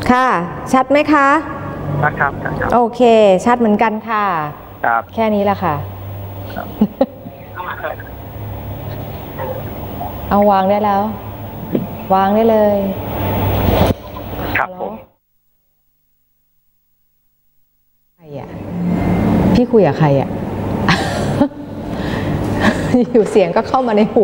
ค่ะชัดไหมคะครับโอเคชัดเหมือนกันค่ะครับแค่นี้แหละค่ะเอาวางได้แล้ววางได้เลยครับผมใครอ่ะพี่คุยกับใครอ่ะ อยู่เสียงก็เข้ามาในหู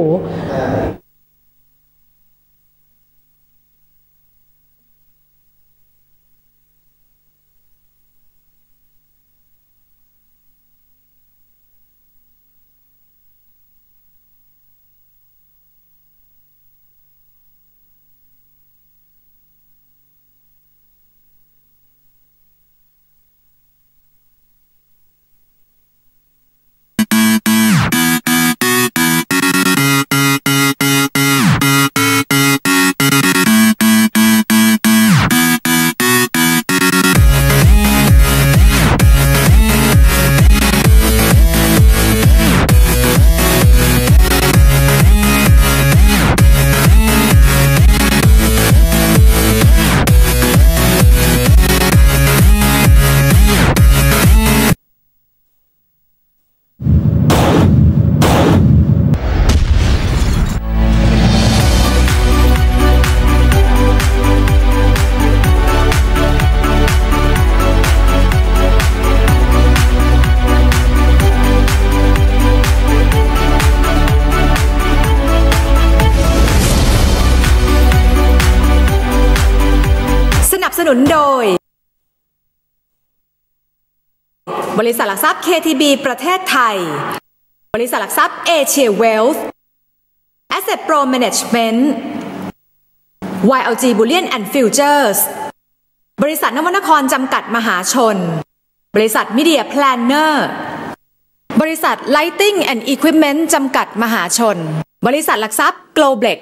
สนุนโดยบริษัทหลักทรัพย์ KTB ประเทศไทยบริษัทหลักทรัพย์เอเชียเวลท์ Asset Pro Management YLG Bullion and Futures บริษัทนวนครจำกัดมหาชนบริษัท Media Planner บริษัท Lighting and Equipment จำกัดมหาชนบริษัทหลักทรัพย์ Globlex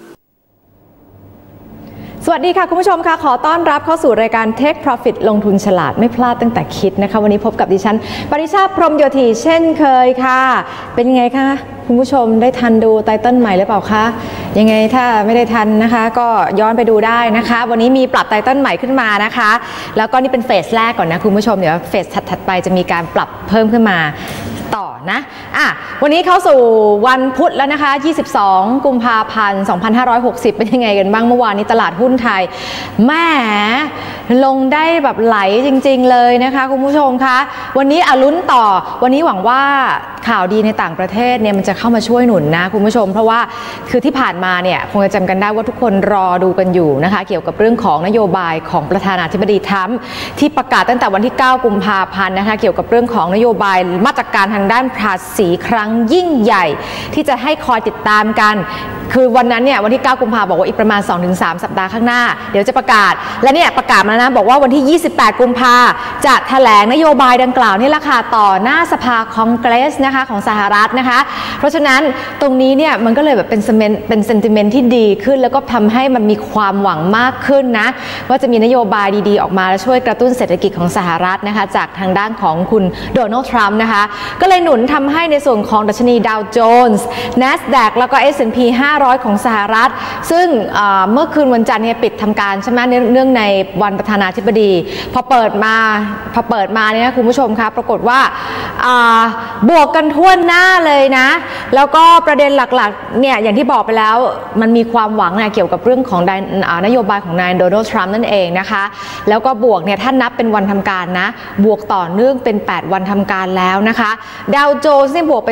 สวัสดีค่ะคุณผู้ชมค่ะขอต้อนรับเข้าสู่รายการ Take Profit ลงทุนฉลาดไม่พลาดตั้งแต่คิดนะคะวันนี้พบกับดิฉันปริชาพรหมโยธีเช่นเคยค่ะเป็นยังไงคะคุณผู้ชมได้ทันดูไตเติ้ลใหม่หรือเปล่าคะยังไงถ้าไม่ได้ทันนะคะก็ย้อนไปดูได้นะคะวันนี้มีปรับไตเติ้ลใหม่ขึ้นมานะคะแล้วก็นี่เป็นเฟสแรกก่อนนะคุณผู้ชมเดี๋ยวเฟสถัดไปจะมีการปรับเพิ่มขึ้นมาต่อนะวันนี้เข้าสู่วันพุธแล้วนะคะ22กุมภาพันธ์2560เป็นยังไงกันบ้างเมื่อวานนี้ตลาดหุ้นไทยแหมลงได้แบบไหลจริงๆเลยนะคะคุณผู้ชมคะวันนี้ลุ้นต่อวันนี้หวังว่าข่าวดีในต่างประเทศเนี่ยมันจะเข้ามาช่วยหนุนนะคุณผู้ชมเพราะว่าคือที่ผ่านมาเนี่ยคงจะจำกันได้ว่าทุกคนรอดูกันอยู่นะคะเกี่ยวกับเรื่องของนโยบายของประธานาธิบดีทรัมป์ที่ประกาศตั้งแต่วันที่9กุมภาพันธ์นะคะเกี่ยวกับเรื่องของนโยบายมาตรการทางด้านภาษีครั้งยิ่งใหญ่ที่จะให้คอยติดตามกันคือวันนั้นเนี่ยวันที่9กุมภาพันธ์บอกว่าอีกประมาณ 2-3 สัปดาห์ข้างหน้าเดี๋ยวจะประกาศและเนี่ยประกาศมาแล้วนะบอกว่าวันที่28กุมภาพันธ์จะแถลงนโยบายดังกล่าวนี่แหละค่ะต่อหน้าสภาคองเกรสนะคะของสหรัฐนะคะเพราะฉะนั้นตรงนี้เนี่ยมันก็เลยแบบเป็นเซนติเมนต์ที่ดีขึ้นแล้วก็ทำให้มันมีความหวังมากขึ้นนะว่าจะมีนโยบายดีๆออกมาและช่วยกระตุ้นเศรษฐกิจของสหรัฐนะคะจากทางด้านของคุณโดนัลด์ทรัมป์นะคะก็เลยหนุนทำให้ในส่วนของดัชนีดาวโจนส์ NASDAQ แล้วก็ S&P 500ของสหรัฐซึ่งเมื่อคืนวันจันทร์เนี่ยปิดทำการใช่ไหมเนื่องในวันประธานาธิบดีพอเปิดมาเนี่ยนะคุณผู้ชมคะปรากฏว่าบวกกันทั่วหน้าเลยนะแล้วก็ประเด็นหลักๆเนี่ยอย่างที่บอกไปแล้วมันมีความหวังนะเกี่ยวกับเรื่องของนโยบายของนายโดนัลด์ทรัมป์นั่นเองนะคะแล้วก็บวกเนี่ยถ้านับเป็นวันทำการนะบวกต่อเนื่องเป็น8วันทำการแล้วนะคะดาวโจนส์บวกไป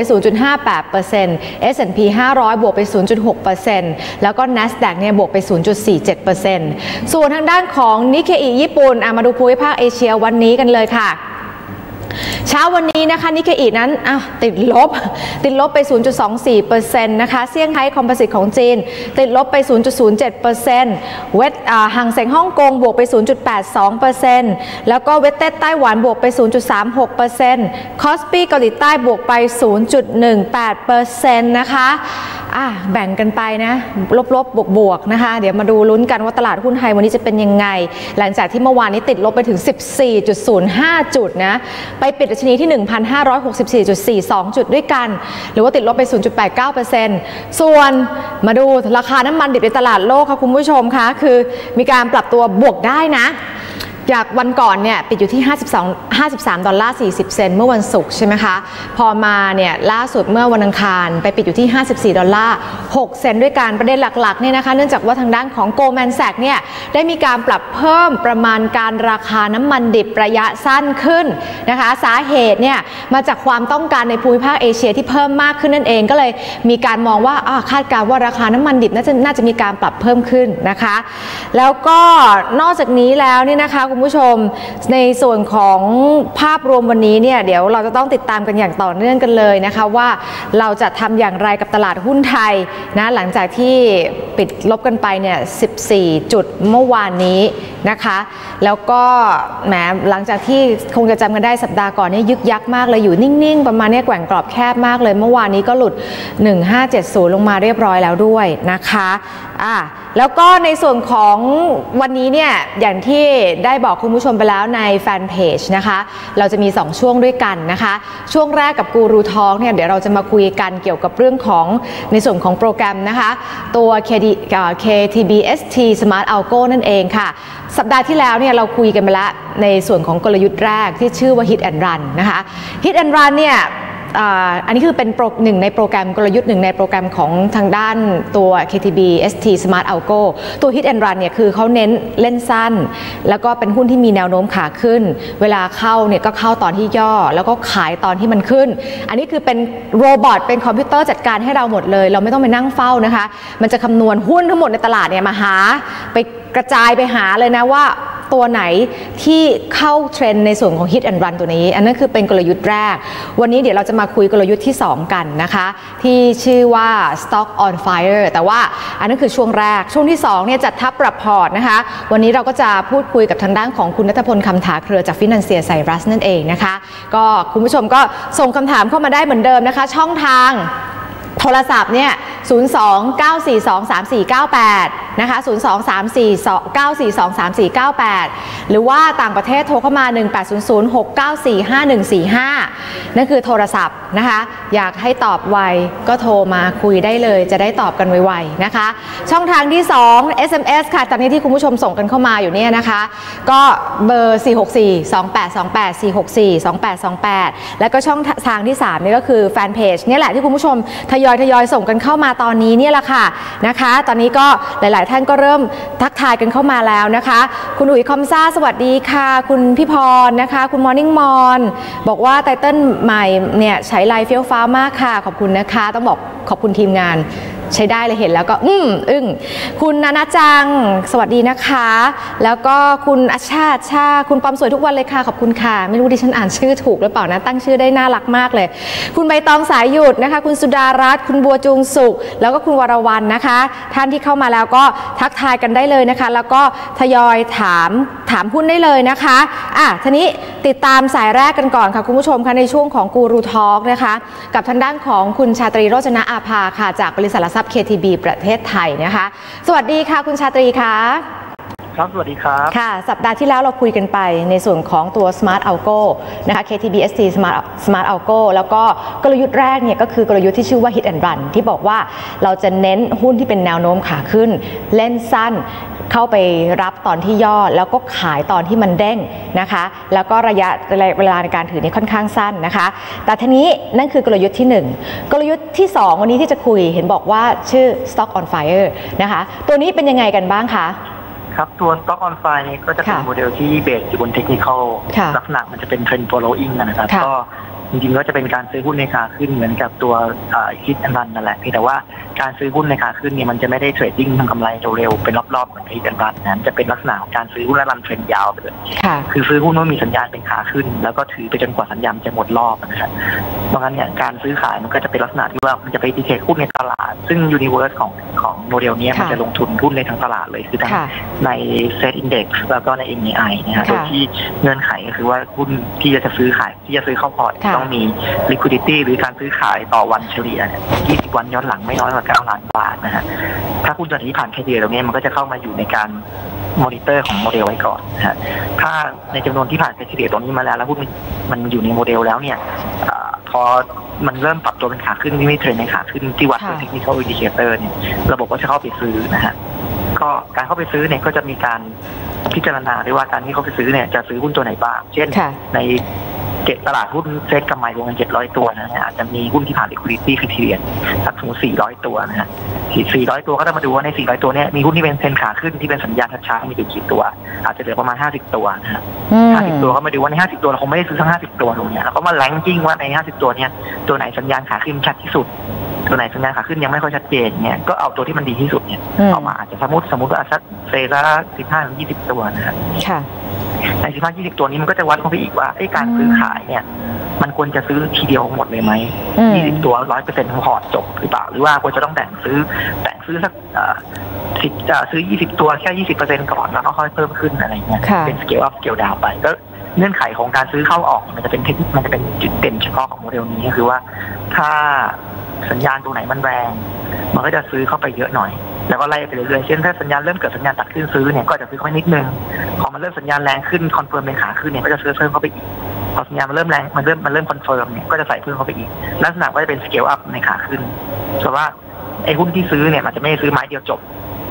0.58% S&P 500บวกไป 0.6% แล้วก็ NASDAQ เนี่ยบวกไป 0.47% ส่วนทางด้านของนิเคอิญี่ปุ่นมาดูภูมิภาคเอเชียวันนี้กันเลยค่ะเช้าวันนี้นะคะนิเคอินั้นติดลบไป 0.24% นะคะเซี่ยงไฮ้คอมโพสิตของจีนติดลบไป 0.07% ห่างเส็งฮ่องกงบวกไป 0.82% แล้วก็เวสเต็ดไต้หวันบวกไป 0.36% คอสปีเกาหลีใต้บวกไป 0.18% นะคะแบ่งกันไปนะลบบวกนะคะเดี๋ยวมาดูลุ้นกันว่าตลาดหุ้นไทยวันนี้จะเป็นยังไงหลังจากที่เมื่อวานนี้ติดลบไปถึง 14.05 จุดนะไปปิดดัชนีที่ 1,564.42 จุดด้วยกันหรือว่าติดลบไป 0.89% ส่วนมาดูราคาน้ำมันดิบในตลาดโลกค่ะคุณผู้ชมคะคือมีการปรับตัวบวกได้นะจากวันก่อนเนี่ยปิดอยู่ที่53 ดอลลาร์ 40 เซนต์เมื่อวันศุกร์ใช่ไหมคะพอมาเนี่ยล่าสุดเมื่อวันอังคารไปปิดอยู่ที่54 ดอลลาร์ 6 เซนต์ด้วยกันประเด็นหลักๆเนี่ยนะคะเนื่องจากว่าทางด้านของ Goldman Sachs เนี่ยได้มีการปรับเพิ่มประมาณการราคาน้ำมันดิบระยะสั้นขึ้นนะคะสาเหตุเนี่ยมาจากความต้องการในภูมิภาคเอเชียที่เพิ่มมากขึ้นนั่นเองก็เลยมีการมองว่าคาดการณ์ว่าราคาน้ำมันดิบน่าจะมีการปรับเพิ่มขึ้นนะคะแล้วก็นอกจากนี้แล้วเนี่ยนะคะคุณผู้ชมในส่วนของภาพรวมวันนี้เนี่ยเดี๋ยวเราจะต้องติดตามกันอย่างต่อเนื่องกันเลยนะคะว่าเราจะทำอย่างไรกับตลาดหุ้นไทยนะหลังจากที่ปิดลบกันไปเนี่ย14 จุดเมื่อวานนี้นะคะแล้วก็แหมหลังจากที่คงจะจำกันได้สัปดาห์ก่อนเนี่ยยึกยักมากเลยอยู่นิ่งๆประมาณนี้แกว่งกรอบแคบมากเลยเมื่อวานนี้ก็หลุด1570ลงมาเรียบร้อยแล้วด้วยนะคะแล้วก็ในส่วนของวันนี้เนี่ยอย่างที่ได้บอกคุณผู้ชมไปแล้วในแฟนเพจนะคะเราจะมี2ช่วงด้วยกันนะคะช่วงแรกกับกูรูทอล์กเนี่ยเดี๋ยวเราจะมาคุยกันเกี่ยวกับเรื่องของในส่วนของโปรแกรมนะคะตัว KTBST Smart Algo นั่นเองค่ะสัปดาห์ที่แล้วเนี่ยเราคุยกันไปแล้วในส่วนของกลยุทธ์แรกที่ชื่อว่า Hit and Run นะคะ Hit and Run เนี่ยอันนี้คือเป็นหนึ่งในโปรแกรมกลยุทธ์หนึ่งในโปรแกรมของทางด้านตัว KTBST Smart Algo ตัว Hit and Run เนี่ยคือเขาเน้นเล่นสั้นแล้วก็เป็นหุ้นที่มีแนวโน้มขาขึ้นเวลาเข้าเนี่ยก็เข้าตอนที่ย่อแล้วก็ขายตอนที่มันขึ้นอันนี้คือเป็นโรบอทเป็นคอมพิวเตอร์จัดการให้เราหมดเลยเราไม่ต้องไปนั่งเฝ้านะคะมันจะคำนวณหุ้นทั้งหมดในตลาดเนี่ยมาหาไปกระจายไปหาเลยนะว่าตัวไหนที่เข้าเทรนด์ในส่วนของ Hit and Run ตัวนี้อันนั้นคือเป็นกลยุทธ์แรกวันนี้เดี๋ยวเราจะมาคุยกลยุทธ์ที่2กันนะคะที่ชื่อว่า Stock on Fire แต่ว่าอันนั้นคือช่วงแรกช่วงที่2เนี่ยจัดทับปรับพอร์ตนะคะวันนี้เราก็จะพูดคุยกับทางด้านของคุณณัฐพลคำถาเครือจาก Financier Cyrus นั่นเองนะคะก็คุณผู้ชมก็ส่งคำถามเข้ามาได้เหมือนเดิมนะคะช่องทางโทรศัพท์เนี่ย02-942-3498นะคะ02-342-942-3498หรือว่าต่างประเทศโทรเข้ามา1800-694-5145นั่นคือโทรศัพท์นะคะอยากให้ตอบไวก็โทรมาคุยได้เลยจะได้ตอบกันไวๆนะคะช่องทางที่2 SMS ค่ะตอนนี้ที่คุณผู้ชมส่งกันเข้ามาอยู่เนี่ยนะคะก็เบอร์464-2828 464-2828แล้วก็ช่องทางที่3นี่ก็คือแฟนเพจนี่แหละที่คุณผู้ชมทยอยส่งกันเข้ามาตอนนี้เนี่ยแหละค่ะนะคะตอนนี้ก็หลายๆท่านก็เริ่มทักทายกันเข้ามาแล้วนะคะคุณอุ๋ยคอมซ่าสวัสดีค่ะคุณพี่พรนะคะคุณมอร์นิ่งมอนบอกว่าไตเติ้ลใหม่เนี่ยใช้ไลฟ์เฟี้ยวฟ้ามากค่ะขอบคุณนะคะต้องบอกขอบคุณทีมงานใช้ได้เลยเห็นแล้วก็อึ้งคุณนานาจังสวัสดีนะคะแล้วก็คุณอาชาคุณปอมสวยทุกวันเลยค่ะขอบคุณค่ะไม่รู้ดิฉันอ่านชื่อถูกหรือเปล่านะตั้งชื่อได้น่ารักมากเลยคุณใบตองสายหยุดนะคะคุณสุดารัตน์คุณบัวจูงสุขแล้วก็คุณวรวรรณนะคะท่านที่เข้ามาแล้วก็ทักทายกันได้เลยนะคะแล้วก็ทยอยถามหุ้นได้เลยนะคะทีนี้ติดตามสายแรกกันก่อนค่ะคุณผู้ชมคะในช่วงของกูรูทอล์กนะคะกับทางด้านของคุณชาตรีโรจนะอาภาค่ะจากบริษัทหลักทรัพย์ KTB ประเทศไทยนะคะสวัสดีค่ะคุณชาตรีค่ะครับสวัสดีครับค่ะสัปดาห์ที่แล้วเราคุยกันไปในส่วนของตัว Smart Algo นะคะ KTBST Smart Algo แล้วก็กลยุทธ์แรกเนี่ยก็คือกลยุทธ์ที่ชื่อว่า Hit and Run ที่บอกว่าเราจะเน้นหุ้นที่เป็นแนวโน้มขาขึ้นเล่นสั้นเข้าไปรับตอนที่ย่อแล้วก็ขายตอนที่มันเด้งนะคะแล้วก็ระยะเวลาในการถือนี่ค่อนข้างสั้นนะคะแต่ทีนี้นั่นคือกลยุทธ์ที่1กลยุทธ์ที่2วันนี้ที่จะคุยเห็นบอกว่าชื่อ Stock on Fire นะคะตัวนี้เป็นยังไงกันบ้างคะครับตัว Stock on Fire นี้ก็จะเป็นโมเดลที่เบสอยู่บนเทคนิคอลลักษณะมันจะเป็น Trend Following นะครับก็จริงๆก็จะเป็นการซื้อหุ้นในขาขึ้นเหมือนกับตัวHit and Runนั่นแหละแต่ว่าการซื้อหุ้นในขาขึ้นเนี่ยมันจะไม่ได้เทรดดิ้งทำกำไรเร็วๆเป็นรอบๆเหมือน Hit and Run นั้นจะเป็นลักษณะของการซื้อหุ้นและรันเทรนยาวไปเลยคือซื้อหุ้นว่ามีสัญญาณเป็นขาขึ้นแล้วก็ถือไปจนกว่าสัญญาณจะหมดรอบนะครับเพราะงั้นเนี่ยการซื้อขายมันก็จะเป็นลักษณะที่ว่ามันจะไปดีเทคหุ้นในตลาดซึ่งยูนิเวิร์สของโมเดลนี้มันจะลงทุนหุ้นในทั้งตลาดเลยคือทั้งใน Set Index แล้วก็ใน MAI นะฮะโดยที่เงื่อนไขก็คือว่าหุ้นที่จะซื้อขายที่จะซื้อเข้าพอร์ตต้องมีliquidity หรือการซื้อขายต่อวันเฉลี่ย20 วันย้อนหลังไม่น้อยกว่า9 ล้านบาทนะฮะถ้าคุณตัวนี้ผ่านแค่เดียวตรงนี้มันก็จะเข้ามาอยู่ในการมอนิเตอร์ของโมเดลไว้ก่อนนะฮะถ้าในจำนวนที่ผ่านเฉลี่ยตัวนี้มาแล้วหุ้นมันอยู่ในโมเดลแล้วเนี่ยพอมันเริ่มปรับตัวเป็นขาขึ้นที่ไม่เทรนในขาขึ้นที่วัดด้วย technical indicator เนี่ยระบบก็จะเข้าไปซื้อนะฮะก็การเข้าไปซื้อเนี่ยก็จะมีการพิจารณาด้วยว่าการที่เข้าไปซื้อเนี่ยจะซื้อหุ้นตัวไหนบ้างเช่นในตลาดหุ้นเซ็ตกำไรรวมกัน700 ตัวนะฮะอาจจะมีหุ้นที่ผ่าน liquidity criteria สักถึง400 ตัวนะฮะ400 ตัวก็ต้องมาดูว่าใน400 ตัวเนี่ยมีหุ้นที่เป็นเทรนขาขึ้นที่เป็นสัญญาณช้าๆมีอยู่กี่ตัวอาจจะเหลือประมาณ50 ตัวนะฮะ50 ตัวก็มาดูว่าใน50 ตัวเราคงไม่ได้ซื้อทั้ง50 ตัวตรงนี้แล้วก็มาแรงกิ้งว่าใน50 ตัวเนี่ยตัวไหนสัญญาณขาขึ้นชัดที่สุดตัวไหนสัญญาณขาขึ้นยังไม่ค่อยชัดเจนเนี่ยก็เอาตัวที่มันดีที่สุดเนี่ยออกมาอาจจะสมมติว่าสักเซละ15-20 ตัวนะฮะใน15-20 ตัวนี้มันก็จะวัดเข้าไปอีกว่าการซื้อขายเนี่ยมันควรจะซื้อทีเดียวหมดเลยไหม20 ตัว 100% ทั้งพอร์ตจบหรือเปล่าหรือว่าควรจะต้องแบ่งซื้อสักซื้อ20 ตัวแค่ 20% ก่อนแล้วก็ค่อยเพิ่มขึ้นอะไรเงี้ยเป็นสเกลอัพสเกลดาวไปก็เงื่อนไขของการซื้อเข้าออกมันจะเป็นจุดเด่นเฉพาะของโมเดลนี้ก็คือว่าถ้าสัญญาณตัวไหนมันแรงมันก็จะซื้อเข้าไปเยอะหน่อยแล้วก็ไล่ไปเรื่อยๆเช่นถ้าสัญญาณเริ่มเกิดสัญญาณตัดขึ้นซื้อเนี่ยก็จะซื้อเข้าไปนิดนึงพอมันเริ่มสัญญาณแรงขึ้นคอนเฟิร์มเป็นขาขึ้นเนี่ยก็จะซื้อเพิ่มเข้าไปอีกพอสัญญาณมันเริ่มแรงมันเริ่มคอนเฟิร์มเนี่ยก็จะใส่เพิ่มเข้าไปอีกลักษณะก็จะเป็นสเกลอัพในขาขึ้นเพราะว่าไอ้หุ้นที่ซื้อเนี่ยมันจะไม่ซื้อไม้เดียวจบ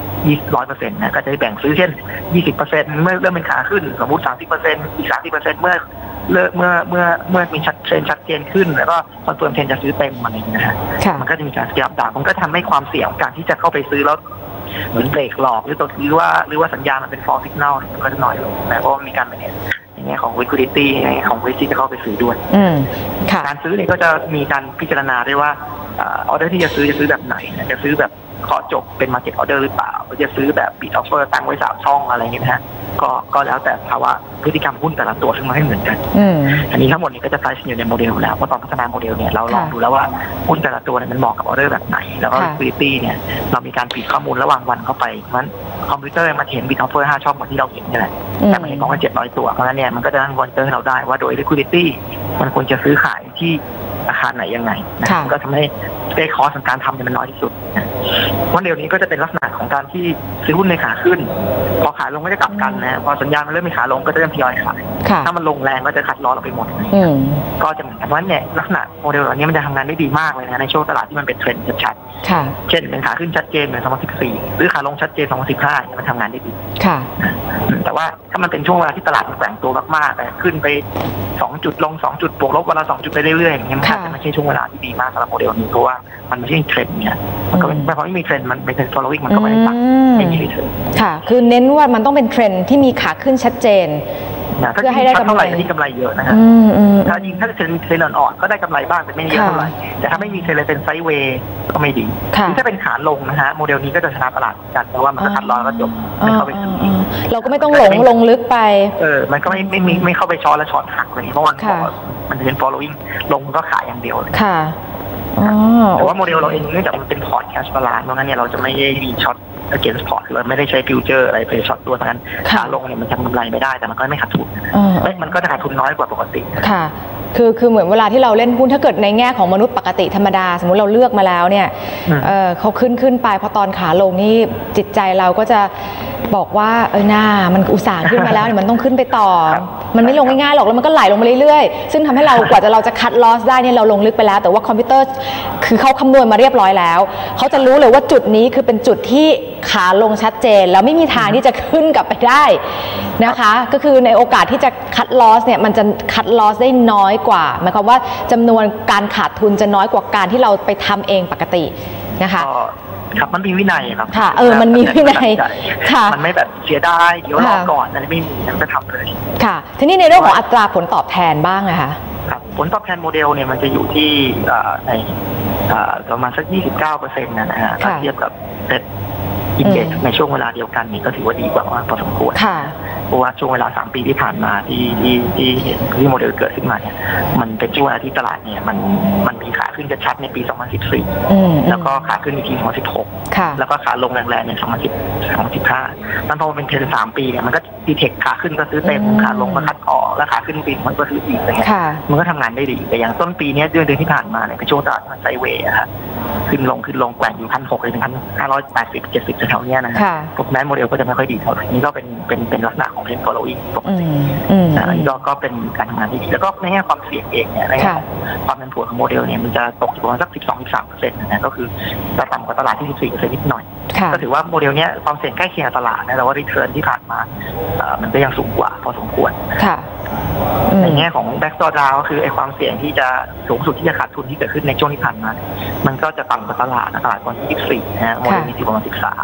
100%นะก็จะแบ่งซื้อเช่น 20% เมื่อเริ่มเป็นขาขึ้นสมมุติ 30% อีก 30% เมื่อมีเทรนชัดเจนขึ้นแล้วก็คอนเฟิร์มเทรนจะซื้อเต็มอะไรอย่างนี้นะฮะมันก็จะมีการสเกลอัพดาวมันก็ทำให้ความเสี่ยงการที่จะเข้าไปซื้อแล้วเหมือนเบรกหลอกหรือว่าสัญญาณมันเป็น false signal มันก็จะน้อยลงนะเพราะมีการเนี่ยอย่างเงี้ยของ liquidity อย่างเงี้ยของ risk ที่จะเข้าไปซื้อด้วยการซื้อเนี่ยก็จะมีการพิจารณาด้วยว่าออเดอร์ที่จะซื้อแบบไหนจะซื้อแบบขอจบเป็น market order หรือเปล่าจะซื้อแบบ bid offer ตั้งไว้3 ช่องอะไรอย่างเงี้ยนะฮะก็แล้วแต่ภาวะพฤติกรรมหุ้นแต่ละตัวซึ่งมันไม่เหมือนกันอันนี้ทั้งหมดนี้ก็จะใช้อยู่ในโมเดลแล้วเพราะตอนพัฒนาโมเดลเนี่ยเราลองดูแล้วว่าหุ้นแต่ละตัวเนี่ยมันเหมาะกับออเดอร์แบบไหนแล้วก็ liquidity เนี่ยเรามีการฟีดข้อมูลระหว่างวันเข้าไปเพราะฉะนั้นคอมพิวเตอร์มันเห็น bid offer 5 ช่องเหมือนที่เราเห็นนี่แหละแต่มันเห็นของกัน700 ตัวเพราะฉะนั้นเนี่ยมันก็จะนั่งมอนิเตอร์ให้เราได้ว่าโดย liquidity มันควรจะซื้อขายที่ราคาไหนยังไงนะก็ทำให้ได้คอสของการทำเนี่ยมันน้อยที่สุดโมเดลนี้ก็จะเป็นลักษณะของการที่ซื้อหุ้นในขาขึ้นพอขาลงก็จะกลับกันนะพอสัญญาณมันเริ่มมีขาลงก็จะเริ่มทยอยขายถ้ามันลงแรงก็จะคัดล้อเราไปหมดก็จะเหมือนกันว่าเนี่ยลักษณะโมเดลนี้มันจะทำงานได้ดีมากเลยนะในช่วงตลาดที่มันเป็นเทรนด์ชัดๆเช่นเป็นขาขึ้นชัดเจนเหมือน2014หรือขาลงชัดเจน2015มันทำงานได้ดีแต่ว่าถ้ามันเป็นช่วงเวลาที่ตลาดมันแกว่งตัวมากๆขึ้นไป2 จุดลง2 จุดบวกลบวันละ2 จุดไปเรื่อยๆอย่างเงี้ยมันจะไม่ใช่ช่วงเวลาที่ดีมากสำหรับโมเดลนี้เพราะว่ามันไม่ใช่เทรนด์เนี่ยมันก็ไม่พอไม่มีเทรนด์มันเป็น following มันก็ไม่ได้ตัดไม่มีเทรนด์ค่ะคือเน้นว่ามันต้องเป็นเทรนด์ที่มีขาขึ้นชัดเจนเพื่อให้ได้กำไรที่กำไรเยอะนะฮะถ้าเทรนด์อ่อนก็ได้กำไรบ้างแต่ไม่เยอะเท่าไหร่แต่ถ้าไม่มีเทรนด์เป็นไซด์เวย์ก็ไม่ดีถ้าเป็นขาลงนะฮะโมเดลนี้ก็จะชนะตลาดกันเพราะว่ามันก็คัดล้อแล้วจบไม่เข้าไปซื้อเราก็ไม่ต้องลงลึกไปมันก็ไม่เข้าไปช้อนและช้อนหักเลยเพราะมันจะเป็น following ลงก็ขายอย่างเดียวเลยค่ะแต่ว่าโมเดลเราเองเนื่องจากมันเป็นพอร์ตแคชบาลานซ์เพราะงั้นเนี่ยเราจะไม่ได้มีช็อต against port เราไม่ได้ใช้ฟิวเจอร์อะไรไปช็อตตัวนั้นขาลงเนี่ยมันจะกำไรไม่ได้แต่มันก็ไม่ขาดทุนมันก็จะขาดทุนน้อยกว่าปกติค่ะคือเหมือนเวลาที่เราเล่นหุ้นถ้าเกิดในแง่ของมนุษย์ปกติธรรมดาสมมุติเราเลือกมาแล้วเนี่ยเขาขึ้นไปพอตอนขาลงนี่จิตใจเราก็จะบอกว่ามันอุตส่าห์ขึ้นมาแล้วเนี่ยมันต้องขึ้นไปต่อมันไม่ลงง่ายๆหรอกแล้วมันก็ไหลลงมาเรื่อยๆซึ่งทำให้เรากว่าเราจะคัดลอสได้เนี่ยเราลงลึกไปแล้วแต่ว่าคอมพิวเตอร์คือเขาคำนวณมาเรียบร้อยแล้วเขาจะรู้เลยว่าจุดนี้คือเป็นจุดที่ขาลงชัดเจนแล้วไม่มีทางที่จะขึ้นกลับไปได้นะคะก็คือในโอกาสที่จะคัดลอสเนี่ยมันจะคัดลอสได้น้อยกว่าหมายความว่าจำนวนการขาดทุนจะน้อยกว่าการที่เราไปทำเองปกตินะคะครับมันมีวินัยครับค่ะมันมีวินัยค่ะมันไม่แบบเสียดายเดี๋ยวรอก่อนอะไรไม่มีมันก็ทำเลยค่ะทีนี้ในเรื่องของอัตราผลตอบแทนบ้างนะคะครับผลตอบแทนโมเดลเนี่ยมันจะอยู่ที่ในประมาณสัก 29% นะฮะถ้าเทียบกับเซ็ตอินเด็กซ์ในช่วงเวลาเดียวกันนี่ก็ถือว่าดีกว่ามากพอสมควรเพราะว่าช่วงเวลา3 ปีที่ผ่านมาที่โมเดลเกิดขึ้นมาเนี่ยมันเป็นช่วงเวลาที่ตลาดเนี่ยมันมีขาขึ้นชัดในปี2014แล้วก็ขาขึ้นในปี2016แล้วก็ขาลงแรงๆใน2015นั่นพอมันเป็นเทรนด์3 ปีเนี่ยมันก็ดีเทคขาขึ้นก็ซื้อเต็มขาลงก็คัดออกแล้วขาขึ้นปีมันก็ซื้ออีกอะไรเงี้ยมันก็ทำงานได้ดีแต่อย่างต้นปีนี้เดือนที่ผ่านมาเนี่ยเป็นช่วงตลาดมันไซด์เวย์ครับขึ้นลงแกว่งอยู่1,600 ถึง 1,580-1,70 แถวๆนี้นะพวกแม้โมเดลก็จะไม่ค่อยดีเท่าไหร่นี่ก็เป็นลักษณะของ trend following ปกติอันนี้ก็เป็นการทำงานที่ดีแล้วก็ในแง่ความเสี่ยงเองเนี่ยในแง่ความเป็นผลของโมเดลเนี่ยมันจะตกอยู่ประมาณสัก 12-13% นะก็คือจะต่ำกว่าตลาดที่ 14% นิดหน่อยก็ถือว่าโมเดลเนี้ยความเสี่ยงใกล้เคียงตลาดนะแต่ว่า return ที่ผ่านมามันก็ยังสูงกว่าพอสมควรในแง่ของ backdoor down ก็คือไอ้ความเสี่ยงที่จะสูงสุดที่จะขาดทุนที่เกิดขึ้นในช่วงที่ผ่านมามันก็จะต่ำกว่าตลาดประมาณ24นะโมเดลนี้อยู่ประมาณ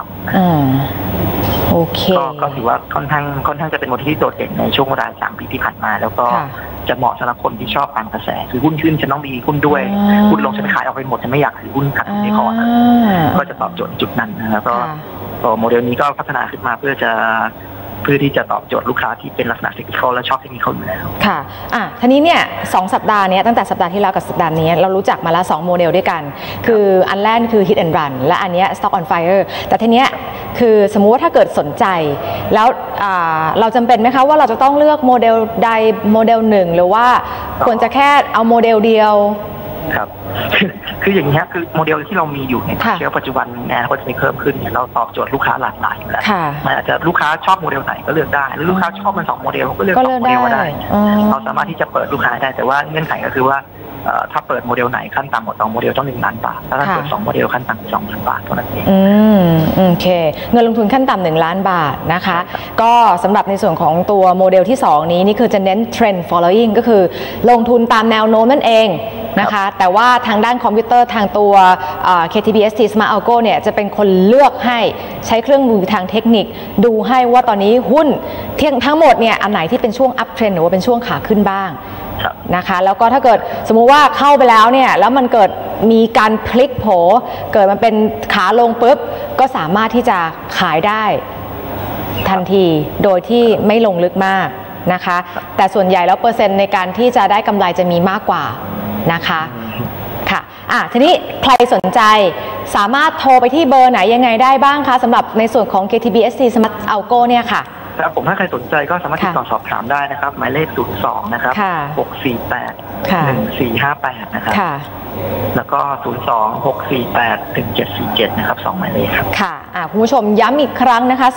13โอเคก็ถือว่าค่อนข้างจะเป็นโมเดลที่โดดเด่นในช่วงเวลา3 ปีที่ผ่านมาแล้วก็จะเหมาะสำหรับคนที่ชอบตามกระแสคือหุ้นขึ้นฉันต้องมีหุ้นด้วยหุ้นลงฉันขายออกไปหมดฉันไม่อยากถือหุ้นขาดทุนในพอร์ตก็จะตอบโจทย์จุดนั้นนะครับก็โมเดลนี้ก็พัฒนาขึ้นมาเพื่อที่จะตอบโจทย์ลูกค้าที่เป็นลักษณะเทคนิคและชอบเทคนิคอยู่แล้วค่ะทีนี้เนี่ย2 สัปดาห์นี้ตั้งแต่สัปดาห์ที่แล้วกับสัปดาห์นี้เรารู้จักมาแล้ว2 โมเดลด้วยกันคืออันแรกคือ Hit and Run และอันนี้ Stock on Fire แต่ทีเนี้ยคือสมมุติว่าถ้าเกิดสนใจแล้วเราจำเป็นไหมคะว่าเราจะต้องเลือกโมเดลใดโมเดลหนึ่งหรือว่าควรจะแค่เอาโมเดลเดียวครับคืออย่างนี้คือโมเดลที่เรามีอยู่ในเชลปัจจุบันเนี่ยก็จะมีเพิ่มขึ้นเนี่ยเราตอบโจทย์ลูกค้าหลากหลายอยู่แล้วมันอาจจะลูกค้าชอบโมเดลไหนก็เลือกได้หรือลูกค้าชอบมัน2 โมเดลก็เลือก2 โมเดลก็ได้เราสามารถที่จะเปิดลูกค้าได้แต่ว่าเงื่อนไขก็คือว่าถ้าเปิดโมเดลไหนขั้นต่ำกว่า2 โมเดลต้อง1 ล้านบาทถ้าเปิด2 โมเดลขั้นต่ำ2 ล้านบาทเท่านั้นเองโอเคเงินลงทุนขั้นต่ำ1 ล้านบาทนะคะก็สำหรับในส่วนของตัวโมเดลที่2นี้นี่คือจะเน้น trend following ก็คือลงทุนตามแนวโน้มนั่นเองนะคะแต่ว่าทางด้านคอมพิวเตอร์ทางตัว KTBST Smart Algo เนี่ยจะเป็นคนเลือกให้ใช้เครื่องมือทางเทคนิคดูให้ว่าตอนนี้หุ้นทั้งหมดเนี่ยอันไหนที่เป็นช่วง up trend หรือว่าเป็นช่วงขาขึ้นบ้างนะคะแล้วก็ถ้าเกิดสมมุติว่าเข้าไปแล้วเนี่ยแล้วมันเกิดมีการพลิกโผเกิดมันเป็นขาลงปุ๊บก็สามารถที่จะขายได้ทันทีโดยที่ไม่ลงลึกมากนะคะแต่ส่วนใหญ่แล้วเปอร์เซ็นต์ในการที่จะได้กำไรจะมีมากกว่านะคะค่ะทีนี้ใครสนใจสามารถโทรไปที่เบอร์ไหนยังไงได้บ้างคะสำหรับในส่วนของ KTBST Smart Algo เนี่ยค่ะครับผมถ้าใครสนใจก็สามารถติดต่อสอบถามได้นะครับหมายเลข02นะครับ6481458นะครับแล้วก็02-648-1747นะครับ2 หมายเลขครับค่ะคุณผู้ชมย้ำอีกครั้งนะคะ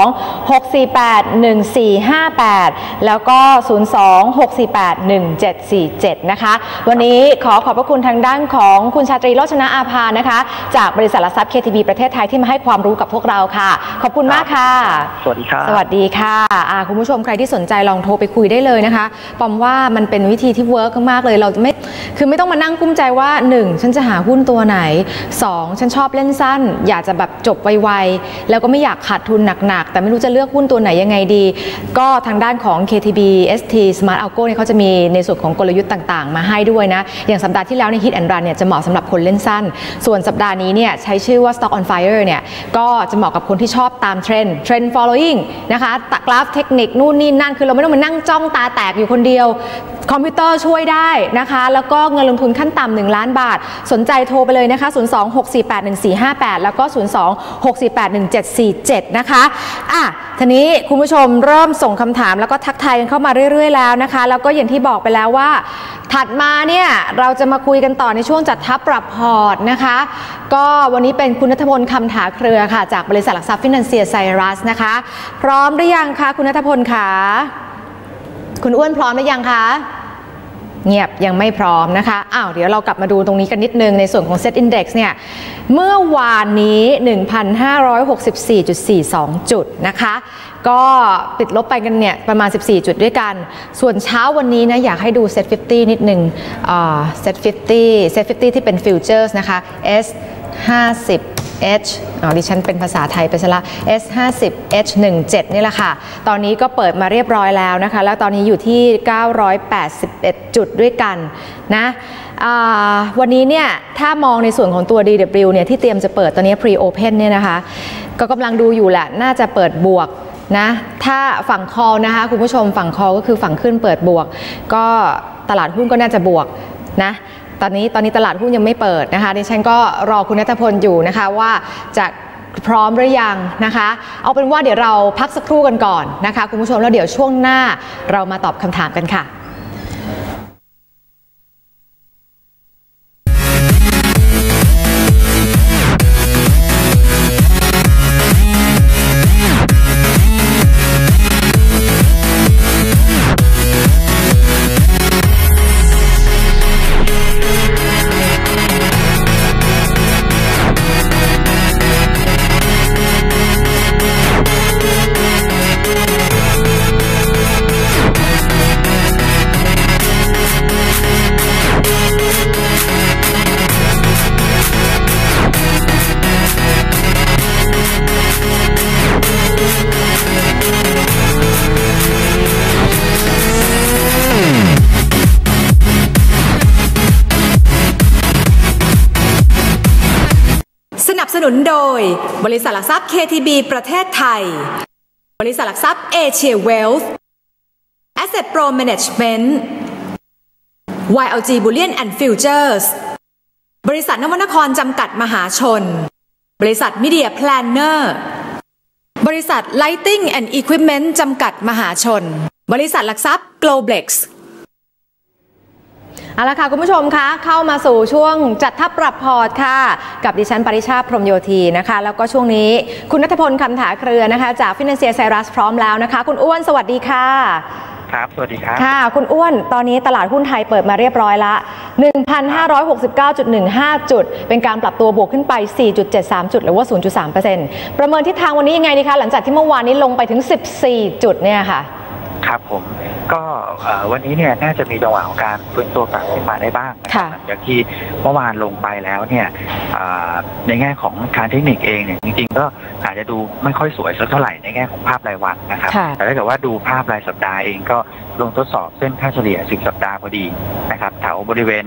02-648-1458แล้วก็02-648-1747นะคะวันนี้ขอบพระคุณทางด้านของคุณชาตรีโรจนะอาภานะคะจากบริษัทหลักทรัพย์ KTB ประเทศไทยที่มาให้ความรู้กับพวกเราค่ะขอบคุณมากค่ะสวัสดีครับสวัสดีค่ะคุณผู้ชมใครที่สนใจลองโทรไปคุยได้เลยนะคะปอมว่ามันเป็นวิธีที่เวิร์กมากเลยเราไม่ต้องมานั่งกุ้มใจว่า1ฉันจะหาหุ้นตัวไหน2ฉันชอบเล่นสั้นอยากจะแบบจบไวๆแล้วก็ไม่อยากขาดทุนหนักๆแต่ไม่รู้จะเลือกหุ้นตัวไหนยังไงดีก็ทางด้านของ KTBST Smart Algo เนี่ยเขาจะมีในส่วนของกลยุทธ์ต่างๆมาให้ด้วยนะอย่างสัปดาห์ที่แล้วใน Hit and Run เนี่ยจะเหมาะสำหรับคนเล่นสั้นส่วนสัปดาห์นี้เนี่ยใช้ชื่อว่า Stock on Fire เนี่ยก็จะเหมาะกับคนที่ชอบตามเทรนด์ following นะคะกราฟเทคนิคนู่นนี่นั่นคือเราไม่ต้องมานั่งจ้องตาแตกอยู่คนเดียวคอมพิวเตอร์ช่วยได้นะคะแล้วก็เงินลงทุนขั้นต่ำ1 ล้านบาทสนใจโทรไปเลยนะคะ02-648-1458แล้วก็02-648-1747นะคะทีนี้คุณผู้ชมเริ่มส่งคำถามแล้วก็ทักทายกันเข้ามาเรื่อยๆแล้วนะคะแล้วก็อย่างที่บอกไปแล้วว่าถัดมาเนี่ยเราจะมาคุยกันต่อในช่วงจัดทัพปรับพอร์ตนะคะก็วันนี้เป็นคุณณัฐพลคำถาเครือค่ะจากบริษัทหลักทรัพย์ฟินันเซียไซรัสนะคะพร้อมหรือยังคะคุณณัฐพลคะคุณอ้วนพร้อมหรือยังคะเงียบยังไม่พร้อมนะคะเดี๋ยวเรากลับมาดูตรงนี้กันนิดนึงในส่วนของ Set Index เนี่ยเมื่อวานนี้ 1,564.42 จุดนะคะก็ติดลบไปกันเนี่ยประมาณ14จุดด้วยกันส่วนเช้าวันนี้นะอยากให้ดู Set 50 นิดนึงSet 50 ที่เป็น Futures นะคะ S50H ดิฉันเป็นภาษาไทยไปซะละ S50H17 นี่แหละค่ะตอนนี้ก็เปิดมาเรียบร้อยแล้วนะคะแล้วตอนนี้อยู่ที่981จุดด้วยกันนะวันนี้เนี่ยถ้ามองในส่วนของตัว DW เนี่ยที่เตรียมจะเปิดตอนนี้ Pre-Open เนี่ยนะคะก็กำลังดูอยู่แหละน่าจะเปิดบวกนะถ้าฝั่ง call นะคะคุณผู้ชมฝั่ง call ก็คือฝั่งขึ้นเปิดบวกก็ตลาดหุ้นก็น่าจะบวกนะตอนนี้ตลาดหุ้นยังไม่เปิดนะคะดิฉันก็รอคุณณัฐพลอยู่นะคะว่าจะพร้อมหรือยังนะคะเอาเป็นว่าเดี๋ยวเราพักสักครู่กันก่อนนะคะคุณผู้ชมแล้วเดี๋ยวช่วงหน้าเรามาตอบคำถามกันค่ะนุนโดยบริษัทหลักทรัพย์ KTB ประเทศไทยบริษัทหลักทรัพย์เอเชียเวลส์ Asset Pro Management YLG Bullion and Futures บริษัทนวนครจำกัดมหาชนบริษัทมิเดียแพลนเนอร์บริษัท Lighting and Equipment จำกัดมหาชนบริษัทหลักทรัพย์ Globlex เอาละค่ะคุณผู้ชมคะเข้ามาสู่ช่วงจัดทัพปรับพอร์ตค่ะกับดิฉันปริชาพรหมโยธีนะคะแล้วก็ช่วงนี้คุณณัฐพลคำถาเครือนะคะจาก Financial Cyrus พร้อมแล้วนะคะคุณอ้วนสวัสดีค่ะครับสวัสดีครับค่ะคุณอ้วนตอนนี้ตลาดหุ้นไทยเปิดมาเรียบร้อยละ 1,569.15 จุดเป็นการปรับตัวบวกขึ้นไป 4.73 จุดหรือว่า 0.3% ประเมินทิศทางวันนี้ยังไงดีคะหลังจากที่เมื่อวานนี้ลงไปถึง14จุดเนี่ยค่ะครับผมก็วันนี้เนี่ยน่าจะมีจังหวะของการฟื้นตัวกลับขึ้นมาได้บ้างนะครับหลังจากที่เมื่อวานลงไปแล้วเนี่ยในแง่ของการเทคนิคเองเนี่ยจริงๆก็อาจจะดูไม่ค่อยสวยสักเท่าไหร่ในแง่ของภาพรายวันนะครับแต่ถ้าเกิดว่าดูภาพรายสัปดาห์เองก็ลงทดสอบเส้นค่าเฉลี่ย10สัปดาห์พอดีนะครับแถวบริเวณ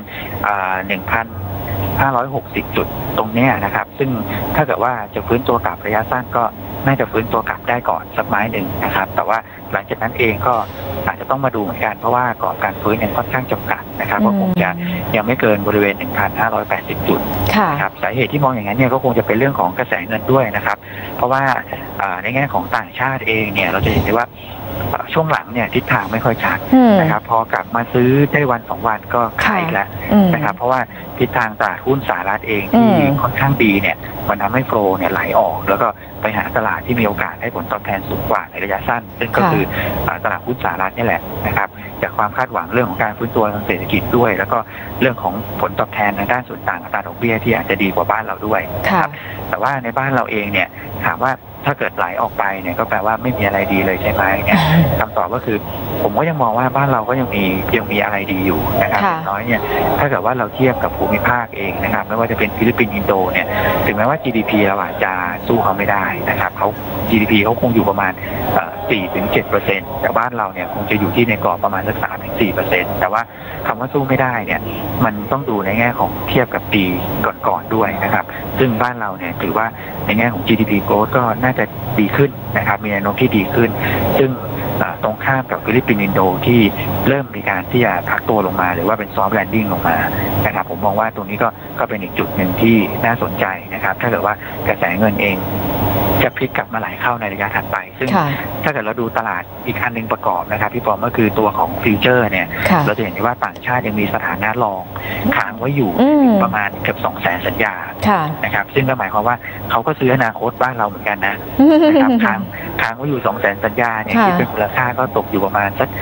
1,560 จุดตรงนี้นะครับซึ่งถ้าเกิดว่าจะฟื้นตัวกลับระยะสั้นก็น่าจะฟื้นตัวกลับได้ก่อนสักไม้หนึ่งนะครับแต่ว่าหลังจากนั้นเองก็อาจจะต้องมาดูเหมือนกันเพราะว่ากรอบการฟื้นยังค่อนข้างจำกัดนะครับก็คงจะยังไม่เกินบริเวณ 1,580 จุดนะครับสาเหตุที่มองอย่างนั้นเนี่ยก็คงจะเป็นเรื่องของกระแสเงินด้วยนะครับเพราะว่าในแง่ของต่างชาติเองเนี่ยเราจะเห็นได้ว่าช่วงหลังเนี่ยทิศทางไม่ค่อยชัดนะครับพอกลับมาซื้อได้วัน2วันก็ขายแล้วนะครับเพราะว่าทิศทางตลาดหุ้นสหรัฐเองที่ค่อนข้างดีเนี่ยมันทำให้โฟลว์เนี่ยไหลออกแล้วก็ไปหาตลาดที่มีโอกาสให้ผลตอบแทนสูงกว่าในระยะสั้นซึ่งก็คือตลาดหุ้นสหรัฐนี่แหละนะครับจากความคาดหวังเรื่องของการฟื้นตัวทางเศรษฐกิจด้วยแล้วก็เรื่องของผลตอบแทนทางด้านส่วนต่างอัตราดอกเบี้ยที่อาจจะดีกว่าบ้านเราด้วยครับแต่ว่าในบ้านเราเองเนี่ยถามว่าถ้าเกิดไหลออกไปเนี่ยก็แปลว่าไม่มีอะไรดีเลยใช่ไหมเนี่ยคำตอบก็คือผมก็ยังมองว่าบ้านเราก็ยังมีอะไรดีอยู่นะครับอย่างน้อยเนี่ยถ้าเกิดว่าเราเทียบกับภูมิภาคเองนะครับไม่ว่าจะเป็นฟิลิปปินส์อินโดเนี่ยถึงแม้ว่า GDP เราอาจจะสู้เขาไม่ได้นะครับเขา GDP เขาคงอยู่ประมาณ4-7% แต่บ้านเราเนี่ยคงจะอยู่ที่ในกรอบประมาณสัก 3-4% แต่ว่าคำว่าสู้ไม่ได้เนี่ยมันต้องดูในแง่ของเทียบกับปีก่อนๆด้วยนะครับซึ่งบ้านเราเนี่ยถือว่าในแง่ของ GDP growth ก็น่าจะดีขึ้นนะครับมีแนวโน้มที่ดีขึ้นซึ่งตรงข้ามกับฟิลิปปินส์อินโดที่เริ่มมีการที่จะพักตัวลงมาหรือว่าเป็นซอฟต์แลนดิ้งลงมานะครับผมมองว่าตรงนี้ก็เป็นอีกจุดหนึ่งที่น่าสนใจนะครับถ้าเกิดว่ากระแสเงินเองจะพลิกกลับมาไหลเข้าในระยะถัดไปซึ่งถ้าเกิดเราดูตลาดอีกอันหนึ่งประกอบนะครับพี่ปอมก็คือตัวของฟิวเจอร์เนี่ยเราจะเห็นได้ว่าต่างชาติยังมีสถานะรองค้างไว้อยู่ประมาณเกือบ200,000 สัญญานะครับซึ่งก็หมายความว่าเขาก็ซื้ออนาคตบ้านเราเหมือนกันนะครับค้างไว้อยู่200,000 สัญญาเนี่ยคิดเป็นมูลค่าก็ตกอยู่ประมาณสัก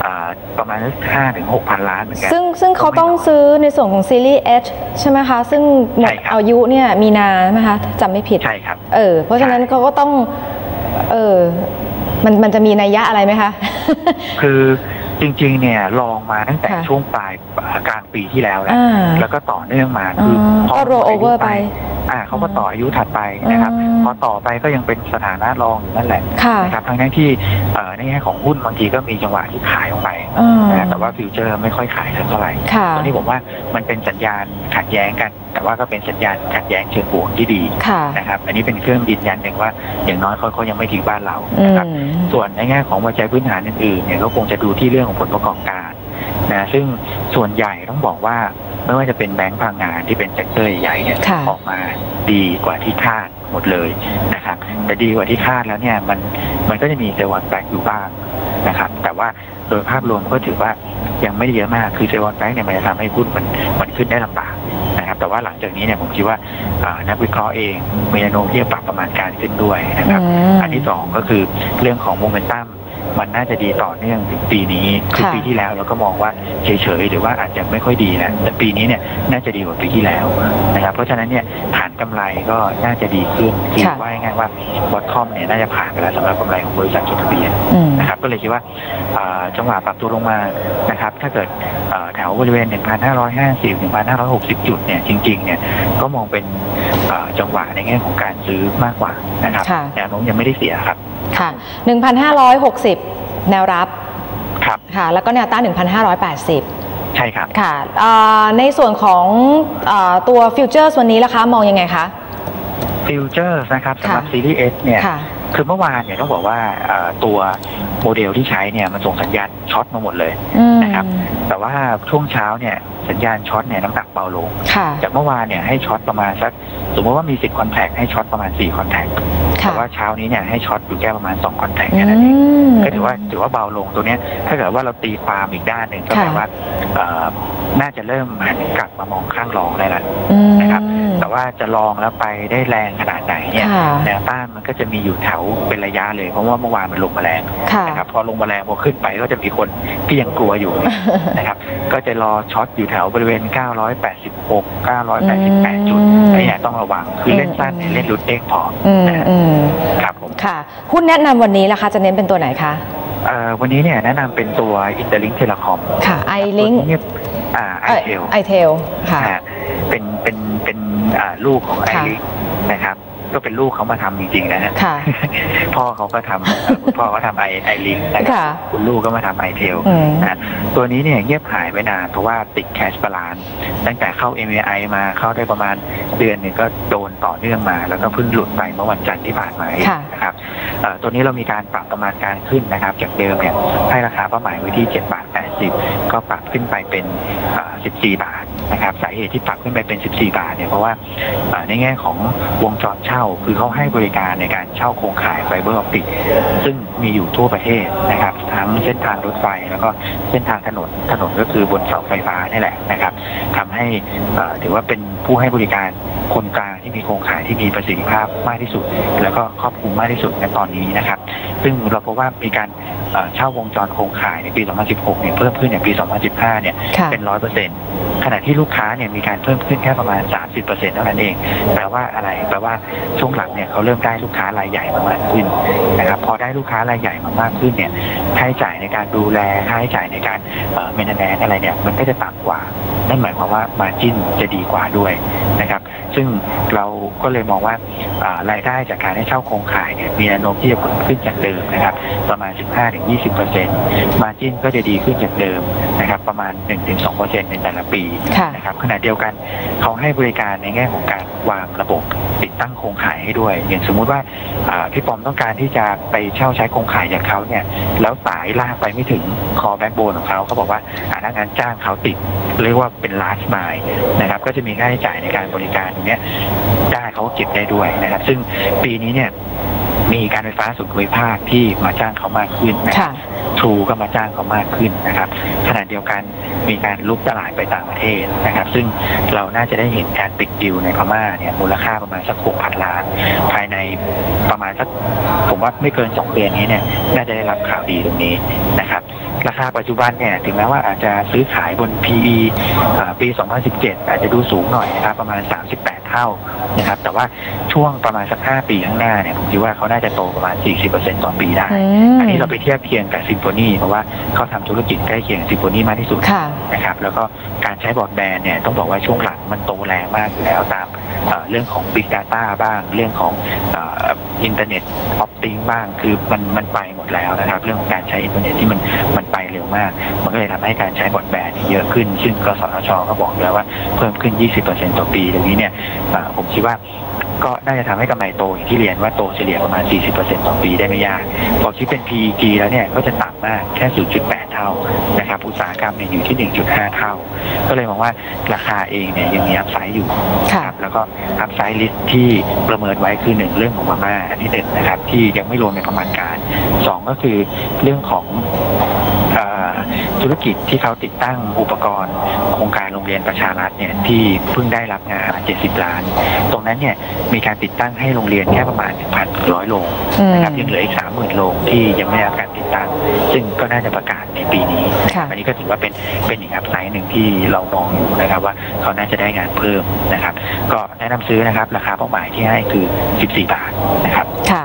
5-6,000 ล้านเหมือนกันซึ่งเขาต้องซื้อในส่วนของซีรีส์ H ใช่ไหมคะซึ่งหมดอายุเนี่ยมีนาใช่ไหมคะจำไม่ผิดใช่ครับเพราะฉะนั้นเขาก็ต้องมันจะมีนัยยะอะไรไหมคะคือจริงๆเนี่ยลองมาตั้งแต่ช่วงปลายกลางปีที่แล้วแล้วก็ต่อเนื่องมาคือพอโรโอเวอร์ไปเขาก็ต่ออายุถัดไปนะครับพอต่อไปก็ยังเป็นสถานะรองอยู่นั่นแหละนะครับทั้งที่ในแง่ของหุ้นบางทีก็มีจังหวะที่ขายออกไปแต่ว่าฟิวเจอร์ไม่ค่อยขายเท่าไหร่ตอนนี้ผมว่ามันเป็นสัญญาณขัดแย้งกันแต่ว่าก็เป็นสัญญาณขัดแย้งเชิงบวกที่ดีนะครับอันนี้เป็นเครื่องยืนยันหนึ่งว่าอย่างน้อยเขายังไม่ทิ้งบ้านเรานะครับส่วนในแง่ของปัจจัยพื้นฐานอื่นๆเนี่ยก็คงจะดูที่เรื่องของผลประกอบการนะซึ่งส่วนใหญ่ต้องบอกว่าไม่ว่าจะเป็นแบงก์พลังงานที่เป็นเซกเตอร์ใหญ่เนี่ยออกมาดีกว่าที่คาดหมดเลยนะครับแต่ดีกว่าที่คาดแล้วเนี่ยมันก็จะมีเซลล์วอนแบงก์อยู่บ้างนะครับแต่ว่าโดยภาพรวมก็ถือว่ายังไม่ได้เยอะมากคือเซลล์วอนแบงก์เนี่ยมันจะทำให้หุ้นมันขึ้นได้ลำบากนะครับแต่ว่าหลังจากนี้เนี่ยผมคิดว่านักวิเคราะห์เองมีแนวโน้มที่จะปรับประมาณการขึ้นด้วยนะครับอันที่2ก็คือเรื่องของโมเมนตัมมันน่าจะดีต่อเนื่องถึงปีนี้คือปีที่แล้วเราก็มองว่าเฉยๆหรือว่าอาจจะไม่ค่อยดีนะแต่ปีนี้เนี่ยน่าจะดีกว่าปีที่แล้วนะครับเพราะฉะนั้นเนี่ยฐานกำไรก็น่าจะดีขึ้นคือว่าง่ายๆว่าบอททอมเนี่ยน่าจะผ่านไปแล้วสำหรับกำไรของบริษัทจดทะเบียนนะครับก็เลยคิดว่าจังหวะปรับตัวลงมานะครับถ้าเกิดแถวบริเวณ 1,550-1,560 จุดเนี่ยจริงๆเนี่ยก็มองเป็นจังหวะในแง่ของการซื้อมากกว่านะครับแนวโน้มยังไม่ได้เสียครับค่ะ 1,560 แนวรับครับค่ะแล้วก็แนวต้าน 1,580 ใช่ครับค่ะในส่วนของตัวฟิวเจอร์วันนี้ล่ะคะมองยังไงคะฟิวเจอร์นะครับสำหรับซีรีส์ S เนี่ยคือเมื่อวานเนี่ยต้องบอกว่าตัวโมเดลที่ใช้เนี่ยมันส่งสัญญาณช็อตมาหมดเลยนะครับแต่ว่าช่วงเช้าเนี่ยสัญญาณช็อตเนี่ยน้ำหนักเบาลงจากเมื่อวานเนี่ยให้ช็อตประมาณสักสมมติว่ามี10คอนแทคให้ช็อตประมาณ4คอนแทคแต่ว่าเช้านี้เนี่ยให้ช็อตอยู่แค่ประมาณ2คอนแทคแค่นั้นเองก็ถือว่าเบาลงตัวนี้ถ้าเกิดว่าเราตีความอีกด้านหนึ่งก็แปลว่าน่าจะเริ่มหันกลับมามองข้างรองได้แล้วนะครับแต่ว่าจะลองแล้วไปได้แรงขนาดไหนเนี่ยแนวต้านมันก็จะมีอยู่แถวเป็นระยะเลยเพราะว่าเมื่อวานมันลงมาแรงนะครับพอลงมาแรงพอขึ้นไปก็จะมีคนที่ยังกลัวอยู่นะครับก็จะรอช็อตอยู่แถวบริเวณ986 988 จุดนี่ต้องระวังคือเล่นสั้นเล่นรุดเด้งพอครับผมค่ะหุ้นแนะนำวันนี้ล่ะคะจะเน้นเป็นตัวไหนคะวันนี้เนี่ยแนะนำเป็นตัว Interlink Telecom ค่ะ iLink iTel ค่ะเป็นลูกของ iLink นะครับก็เป็นลูกเขามาทำจริงๆนะฮะพ่อเขาก็ทำคุณพ่อเขาทำไอลิงนะครับคุณลูกก็มาทำไอเทลนะตัวนี้เนี่ยเงียบหายไปนานเพราะว่าติดแคชบาลานซ์ตั้งแต่เข้า MAI มาเข้าได้ประมาณเดือนนึงก็โดนต่อเนื่องมาแล้วก็เพิ่งหลุดไปเมื่อวันจันทร์ที่ผ่านมานะครับตัวนี้เรามีการปรับประมาณการขึ้นนะครับจากเดิมเนี่ยให้ราคาเป้าหมายไว้ที่7.80 ก็ปรับขึ้นไปเป็น14 บาทนะครับสาเหตุที่ปรับขึ้นไปเป็น14 บาทเนี่ยเพราะว่าในแง่ของวงจรเช่าคือเขาให้บริการในการเช่าโครงข่ายไฟเบอร์ออปติกซึ่งมีอยู่ทั่วประเทศนะครับทั้งเส้นทางรถไฟแล้วก็เส้นทางถนนก็คือบนเสาไฟฟ้านี่แหละนะครับทำให้ถือว่าเป็นผู้ให้บริการคนกลางที่มีโครงข่ายที่มีประสิทธิภาพมากที่สุดแล้วก็ครอบคลุมมากที่สุดในตอนนี้นะครับซึ่งเราพบว่ามีการเช่าวงจรโครงข่ายในปี 2016 เนี่ยเพิ่มขึ้นในปี 2015 เนี่ยเป็น 100%ขณะที่ลูกค้าเนี่ยมีการเพิ่มขึ้นแค่ประมาณ 30% เท่านั้นเองแปลว่าอะไรแปลว่าช่วงหลังเนี่ยเขาเริ่มได้ลูกค้ารายใหญ่มากขึ้นนะครับพอได้ลูกค้ารายใหญ่มากขึ้นเนี่ยค่าใช้จ่ายในการดูแลค่าใช้จ่ายในการเมนเทนแนนซ์อะไรเนี่ยมันก็จะต่ำกว่านั่นหมายความว่ามาร์จิ้นจะดีกว่าด้วยนะครับซึ่งเราก็เลยมองว่ารายได้จากการให้เช่าโครงข่ายเนี่ยมีแนวโน้มที่จะเพิ่มขึ้นจากเดิมนะครับประมาณ 15-20% มาร์จิ้นก็จะดีขึ้นจากเดิมนะครับประมาณ 1-2% ในแต่ละปีนะครับขณะเดียวกันเขาให้บริการในแง่ของการวางระบบติดตั้งโครงข่ายให้ด้วยอย่างสมมุติว่าพี่ปอมต้องการที่จะไปเช่าใช้โครงข่ายจากเขาเนี่ยแล้วสายลากไปไม่ถึงคอแบ็คโบนของเขาบอกว่าพนักงานจ้างเขาติดเรียกว่าเป็น last mile นะครับก็จะมีค่าใช้จ่ายในการบริการตรงนี้ได้เขาเก็บได้ด้วยนะครับซึ่งปีนี้เนี่ยมีการไฟฟ้าส่วนภูมิภาคที่มาจ้างเขามากขึ้นนะครับทรูก็มาจ้างเขามากขึ้นนะครับขณะเดียวกันมีการลุกตลาดไปต่างประเทศนะครับซึ่งเราน่าจะได้เห็นการปิดดีลในพม่าเนี่ยมูลค่าประมาณสัก 6,000 ล้านภายในประมาณสักผมว่าไม่เกิน2 เดือนนี้เนี่ยน่าจะได้รับข่าวดีตรงนี้นะครับราคาปัจจุบันเนี่ยถึงแม้ว่าอาจจะซื้อขายบน PE ปี 2017 อาจจะดูสูงหน่อยนะครับประมาณ38 เท่านะครับแต่ว่าช่วงประมาณสัก5 ปีข้างหน้าเนี่ยผมคิดว่าเขาน่าจะโตประมาณ 40% ต่อปีได้อันนี้เราไปเทียบเคียงกับซิมโฟนีเพราะว่าเขาทำธุรกิจใกล้เคียงซิมโฟนีมากที่สุดนะครับแล้วก็การใช้บรอดแบนด์เนี่ยต้องบอกว่าช่วงหลังมันโตแรงมากอยู่แล้วตามเรื่องของ Big Data บ้างเรื่องของอินเทอร์เน็ตออฟติงบ้างคือมันไปหมดแล้วนะครับเรื่องของการใช้อินเทอร์เน็ตที่มันไปเร็วมากมันก็เลยทำให้การใช้บรอดแบนด์เยอะขึ้นซึ่งกสทช.ก็บอกแล้วว่าเพิ่มขึ้น 20% ต่อปีตรงนี้เนี่ยผมคิดว่าก็น่าจะทำให้กำไรโตอย่างที่เรียนว่าโตเฉลี่ยประมาณ 40% ต่อปีได้ไม่ยากพอคิดเป็น PEG แล้วเนี่ยก็จะต่ำมากแค่ 0.8 เท่านะครับอุตสาหกรรมเนี่ยอยู่ที่ 1.5 เท่าก็เลยมองว่าราคาเองเนี่ยยังมีอัพไซด์อยู่ครับแล้วก็อัพไซด์ลิสต์ที่ประเมินไว้คือ1เรื่องของมาม่าอันที่1นะครับที่ยังไม่รวมในประมาณการ2ก็คือเรื่องของธุรกิจที่เขาติดตั้งอุปกรณ์โครงการโรงเรียนประชารัฐเนี่ยที่เพิ่งได้รับงาน70 ล้านตรงนั้นเนี่ยมีการติดตั้งให้โรงเรียนแค่ประมาณ 1,100 โรงนะครับยังเหลืออีก 30,000 โรงที่ยังไม่ได้รับการติดตั้งซึ่งก็น่าจะประกาศในปีนี้อันนี้ก็ถือว่าเป็นอีกอัพไซด์หนึ่งที่เรามองอยู่นะครับว่าเขาน่าจะได้งานเพิ่มนะครับก็แนะนำซื้อนะครับราคาเป้าหมายที่ให้คือ14 บาทนะครับค่ะ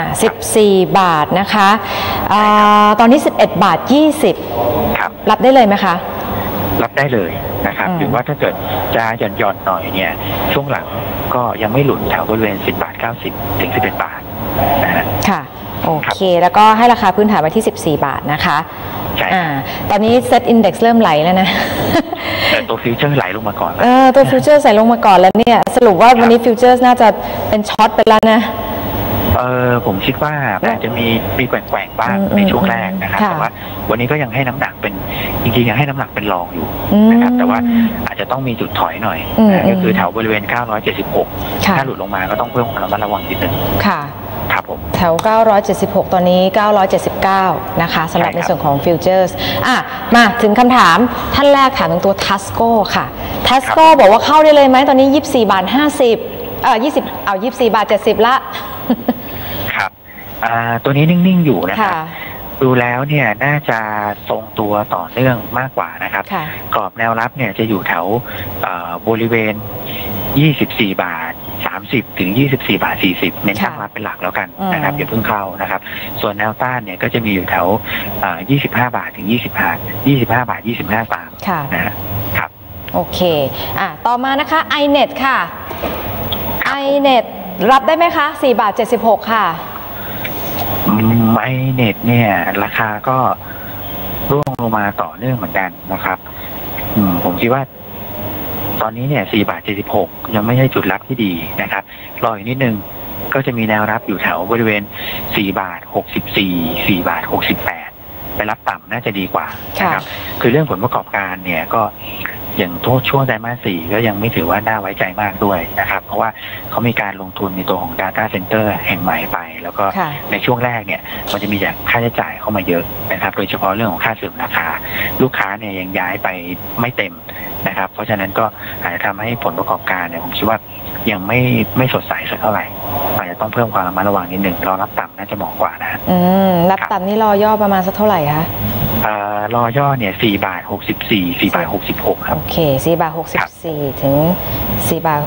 14 บาทนะคะตอนนี้11 บาท 20 ครับรับได้เลยไหมคะรับได้เลยนะครับหรือว่าถ้าเกิดจะหย่อนๆหน่อยเนี่ยช่วงหลังก็ยังไม่หลุดแถวบริเวณ10 บาท 90 ถึง 11 บาทนะฮะค่ะโอเคแล้วก็ให้ราคาพื้นฐานไว้ที่14 บาทนะคะตอนนี้เซตอินเด็กซ์เริ่มไหลแล้วนะตัวฟิวเจอร์ไหลลงมาก่อนตัวฟิวเจอร์ใส่ลงมาก่อนแล้วเนี่ยสรุปว่าวันนี้ฟิวเจอร์น่าจะเป็นช็อตไปแล้วนะผมคิดว่าอาจจะมีแกว่งบ้างในช่วงแรกนะครับแต่ว่าวันนี้ก็ยังให้น้ำหนักเป็นจริงๆยังให้น้ำหนักเป็นรองอยู่นะครับแต่ว่าอาจจะต้องมีจุดถอยหน่อยก็คือแถวบริเวณ976ถ้าหลุดลงมาก็ต้องเพิ่มความระมัดระวังนิดนึงครับผมแถว976ตอนนี้979นะคะสำหรับในส่วนของฟิวเจอร์สมาถึงคำถามท่านแรกถามถึงตัวทัสโก้ค่ะทัสโก้บอกว่าเข้าได้เลยไหมตอนนี้24.50 24 บาท 70ละครับตัวนี้นิ่งๆอยู่นะครับดูแล้วเนี่ยน่าจะทรงตัวต่อเนื่องมากกว่านะครับกรอบแนวรับเนี่ยจะอยู่แถวบริเวณ24 บาท 30ถึง24 บาท 40เน้นตั้งรับเป็นหลักแล้วกันนะครับอย่าเพิ่งเข้านะครับส่วนแนวต้านเนี่ยก็จะมีอยู่แถว25 บาทถึง25 บาท 25 สตางค์นะครับโอเคต่อมานะคะ iNet ค่ะ iNet รับได้ไหมคะ4 บาท 76ค่ะ iNet เนี่ยราคาก็ร่วงลงมาต่อเนื่องเหมือนกันนะครับผมคิดว่าตอนนี้เนี่ย4 บาท 76ยังไม่ใช่จุดรับที่ดีนะครับรออีกนิดนึงก็จะมีแนวรับอยู่แถวบริเวณ4 บาท 64 4 บาท 68ไปรับต่ำน่าจะดีกว่านะครับคือเรื่องผลประกอบการเนี่ยก็อย่างช่วงไตรมาส 4ก็ยังไม่ถือว่าน่าไว้ใจมากด้วยนะครับเพราะว่าเขามีการลงทุนในตัวของ Data Center แห่งใหม่ไปแล้วก็ในช่วงแรกเนี่ยมันจะมีจากค่าใช้จ่ายเข้ามาเยอะนะครับโดยเฉพาะเรื่องของค่าเสื่อมราคาลูกค้าเนี่ยยังย้ายไปไม่เต็มนะครับเพราะฉะนั้นก็อาจจะทำให้ผลประกอบการเนี่ยผมคิดว่ายังไม่สดใสสักเท่าไหร่อาจจะต้องเพิ่มความระมัดระวังนิดหนึ่งรอรับต่ำน่าจะเหมาะกว่านะรับต่ำนี่รอย่อประมาณสักเท่าไหร่คะรอย่อเนี่ย4 บาท 64 4 บาท 66ครับโอเค4 บาท 64ถึง4 บาท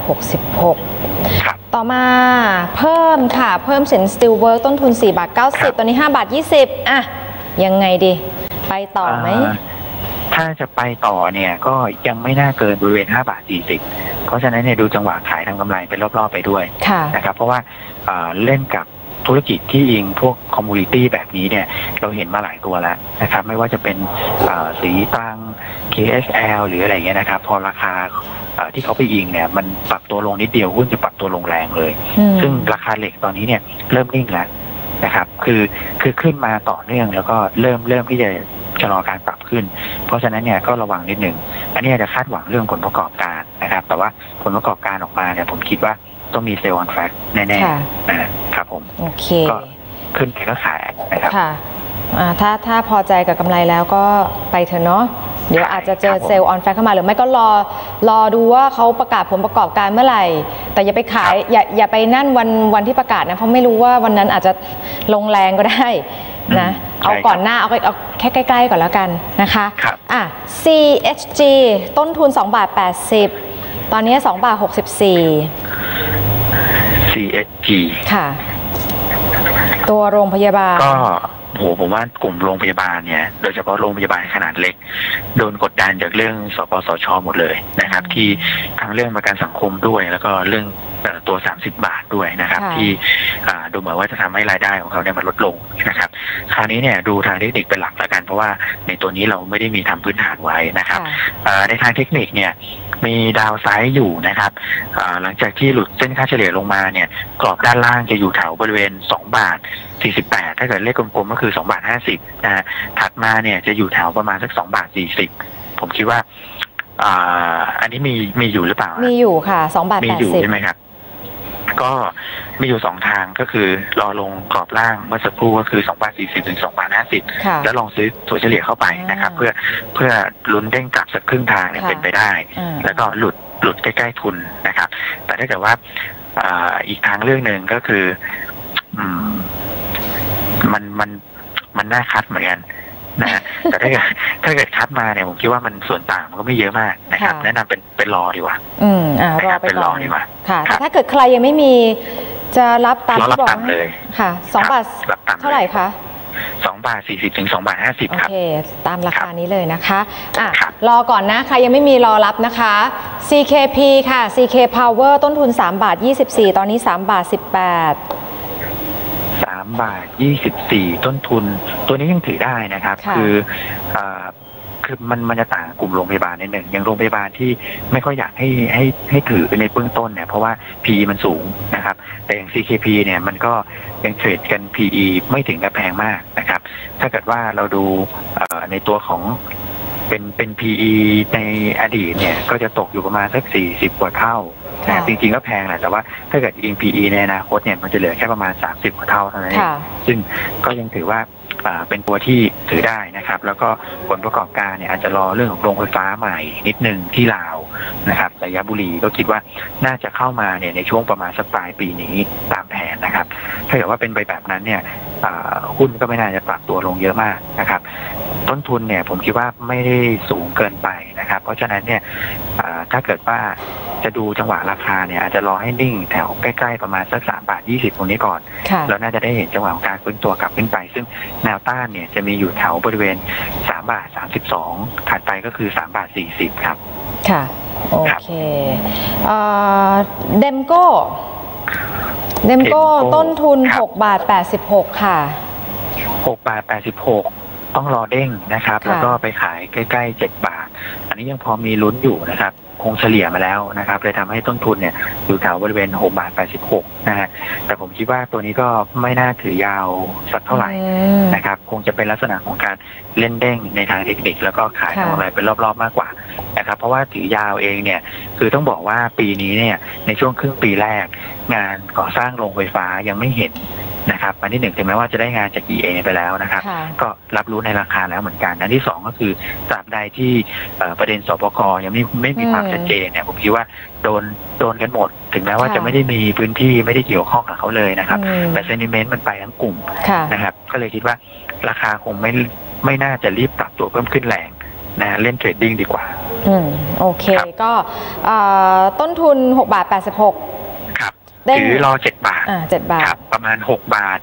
66ครับต่อมาเพิ่มค่ะเพิ่มสินสตีลเวิร์กต้นทุน4 บาท 90ตอนนี้5 บาท 20ยังไงดีไปต่อไหมถ้าจะไปต่อเนี่ยก็ยังไม่น่าเกินบริเวณ5 บาท 40เพราะฉะนั้นเนี่ยดูจังหวะขายทำกำไรเป็นรอบๆไปด้วยนะครับเพราะว่าเล่นกับธุรกิจที่อิงพวกคอมมูนิตี้แบบนี้เนี่ยเราเห็นมาหลายตัวแล้วนะครับไม่ว่าจะเป็นสีตัง KSL หรืออะไรเงี้ยนะครับพอราคาที่เขาไปอิงเนี่ยมันปรับตัวลงนิดเดียวหุ้นจะปรับตัวลงแรงเลยซึ่งราคาเหล็กตอนนี้เนี่ยเริ่มนิ่งแล้วนะครับคือขึ้นมาต่อเนื่องแล้วก็เริ่มที่จะชะลอการปรับขึ้นเพราะฉะนั้นเนี่ยก็ระวังนิดนึงอันนี้จะคาดหวังเรื่องผลประกอบการนะครับแต่ว่าผลประกอบการออกมาเนี่ยผมคิดว่าต้องมีเซลล์ออนแฟกแน่ๆนะครับผมโอเคก็ขึ้นไปก็ขายนะครับค่ะถ้าพอใจกับกำไรแล้วก็ไปเถอะเนาะเดี๋ยวอาจจะเจอเซลล์ออนแฟกเข้ามาหรือไม่ก็รอดูว่าเขาประกาศผลประกอบการเมื่อไหร่แต่อย่าไปขายอย่าไปนั่นวันที่ประกาศนะเพราะไม่รู้ว่าวันนั้นอาจจะลงแรงก็ได้นะเอาก่อนหน้าเอาแค่ใกล้ๆก่อนแล้วกันนะคะCHG ต้นทุน2 บาท 80ตอนนี้2 บาท 64 CHG ค่ะตัวโรงพยาบาลก็ผมว่ากลุ่มโรงพยาบาลเนี่ยโดยเฉพาะโรงพยาบาลขนาดเล็กโดนกดดันจากเรื่องสปสช.หมดเลยนะครับที่ทั้งเรื่องประกันสังคมด้วยแล้วก็เรื่องตัว30 บาทด้วยนะครับที่ดูเหมือนว่าจะทำให้รายได้ของเขาเนี่ยมันลดลงนะครับคราวนี้เนี่ยดูทางเทคนิคเป็นหลักแล้วกันเพราะว่าในตัวนี้เราไม่ได้มีทำพื้นฐานไว้นะครับในทางเทคนิคเนี่ยมีดาวไซด์อยู่นะครับหลังจากที่หลุดเส้นค่าเฉลี่ยลงมาเนี่ยกรอบด้านล่างจะอยู่แถวบริเวณ2 บาท 48ถ้าเกิดเลขกลมๆก็คือ2 บาท 50นะฮะถัดมาเนี่ยจะอยู่แถวประมาณสัก2 บาท 40ผมคิดว่าอันนี้มีอยู่หรือเปล่ามีอยู่ค่ะ2 บาท 80 มีอยู่ใช่ไหมครับก็มีอยู่2 ทางก็คือรอลงกรอบล่างเมื่อสักครู่ก็คือ2 บาท 40ถึง2 บาท 50แล้วลองซื้อตัวเฉลี่ยเข้าไปนะครับเพื่อลุ้นเด้งกลับสักครึ่งทางเนี่ยเป็นไปได้แล้วก็หลุดใกล้ๆทุนนะครับแต่ถ้าเกิดว่าอีกทางเรื่องหนึ่งก็คือมันน่าคัดเหมือนกันนะฮะแต่ถ้าเกิดคัดมาเนี่ยผมคิดว่ามันส่วนต่างมันก็ไม่เยอะมากนะครับแนะนำเป็นรอดีกว่ารอไปก่อนดีกว่าค่ะถ้าเกิดใครยังไม่มีจะรับตามที่บอกเลยค่ะ2 บาทเท่าไหร่คะ 2 บาท 40ถึง2 บาท 50ครับโอเคตามราคานี้เลยนะคะรอก่อนนะใครยังไม่มีรอรับนะคะ CKP ค่ะ CK Power ต้นทุน3 บาท 24ตอนนี้3 บาท 18 3 3.24 ต้นทุนตัวนี้ยังถือได้นะครับคือมันจะต่างกลุ่มโรงพยาบาลนิดหนึ่งอย่างโรงพยาบาลที่ไม่ค่อยอยากให้ถือในเบื้องต้นเนี่ยเพราะว่า PE มันสูงนะครับแต่อย่าง CKP เนี่ยมันก็ยังเทรดกัน PE ไม่ถึงกับแพงมากนะครับถ้าเกิดว่าเราดูในตัวของเป็น PE ในอดีตเนี่ยก็จะตกอยู่ประมาณสัก40 กว่าเท่านะจริงๆก็แพงแหละแต่ว่าถ้าเกิดอิง PE ในอนาคตเนี่ยมันจะเหลือแค่ประมาณ30 กว่าเท่าเท่านั้นเองซึ่งก็ยังถือว่าเป็นตัวที่ถือได้นะครับแล้วก็ผลประกอบการเนี่ยอาจจะรอเรื่องของโรงไฟฟ้าใหม่นิดนึงที่ลาวนะครับระยะบุรีก็คิดว่าน่าจะเข้ามาเนี่ยในช่วงประมาณสักปลายปีนี้ตามแผนนะครับถ้าเกิดว่าเป็นไปแบบนั้นเนี่ยหุ้นก็ไม่น่าจะปรับตัวลงเยอะมากนะครับต้นทุนเนี่ยผมคิดว่าไม่ได้สูงเกินไปนะครับเพราะฉะนั้นเนี่ยถ้าเกิดว่าจะดูจังหวะราคาเนี่ยอาจจะรอให้นิ่งแถวใกล้ๆประมาณสัก3.20 ตรงนี้ก่อนแล้วน่าจะได้เห็นจังหวะของการฟื้นตัวกลับขึ้นไปซึ่งแนวต้านเนี่ยจะมีอยู่แถวบริเวณ3.32 ถัดไปก็คือ3.40 ครับค่ะโอเคเดมโก้ต้นทุน6.86 ค่ะ 6.86 ต้องรอเด้งนะครับแล้วก็ไปขายใกล้ๆ7 บาทอันนี้ยังพอมีลุ้นอยู่นะครับคงเฉลี่ยมาแล้วนะครับเลยทำให้ต้นทุนเนี่ยอยู่แถวบริเวณ6.86 นะฮะแต่ผมคิดว่าตัวนี้ก็ไม่น่าถือยาวสักเท่าไหร่นะครับคงจะเป็นลักษณะของการเล่นเด้งในทางเทคนิคแล้วก็ขายทำอะไรเป็นรอบๆมากกว่านะครับเพราะว่าถือยาวเองเนี่ยคือต้องบอกว่าปีนี้เนี่ยในช่วงครึ่งปีแรกงานก่อสร้างโรงไฟฟ้ายังไม่เห็นนะครับอันที่1ถึงแม้ว่าจะได้งานจาก EA ไปแล้วนะครับก็รับรู้ในราคาแล้วเหมือนกันอันที่2ก็คือตราบใดที่ประเด็นสปก.ยังไม่มีความชัดเจนเนี่ยผมคิดว่าโดนกันหมดถึงแม้ว่าจะไม่ได้มีพื้นที่ไม่ได้เกี่ยวข้องกับเขาเลยนะครับแต่เซนิเมนต์มันไปทั้งกลุ่มนะครับก็เลยคิดว่าราคาคงไม่น่าจะรีบปรับตัวเพิ่มขึ้นแรงนะเล่นเทรดดิ้งดีกว่าโอเคก็ต้นทุน6.86 หรือรอ7 บาท 7 บาทประมาณ6 บาท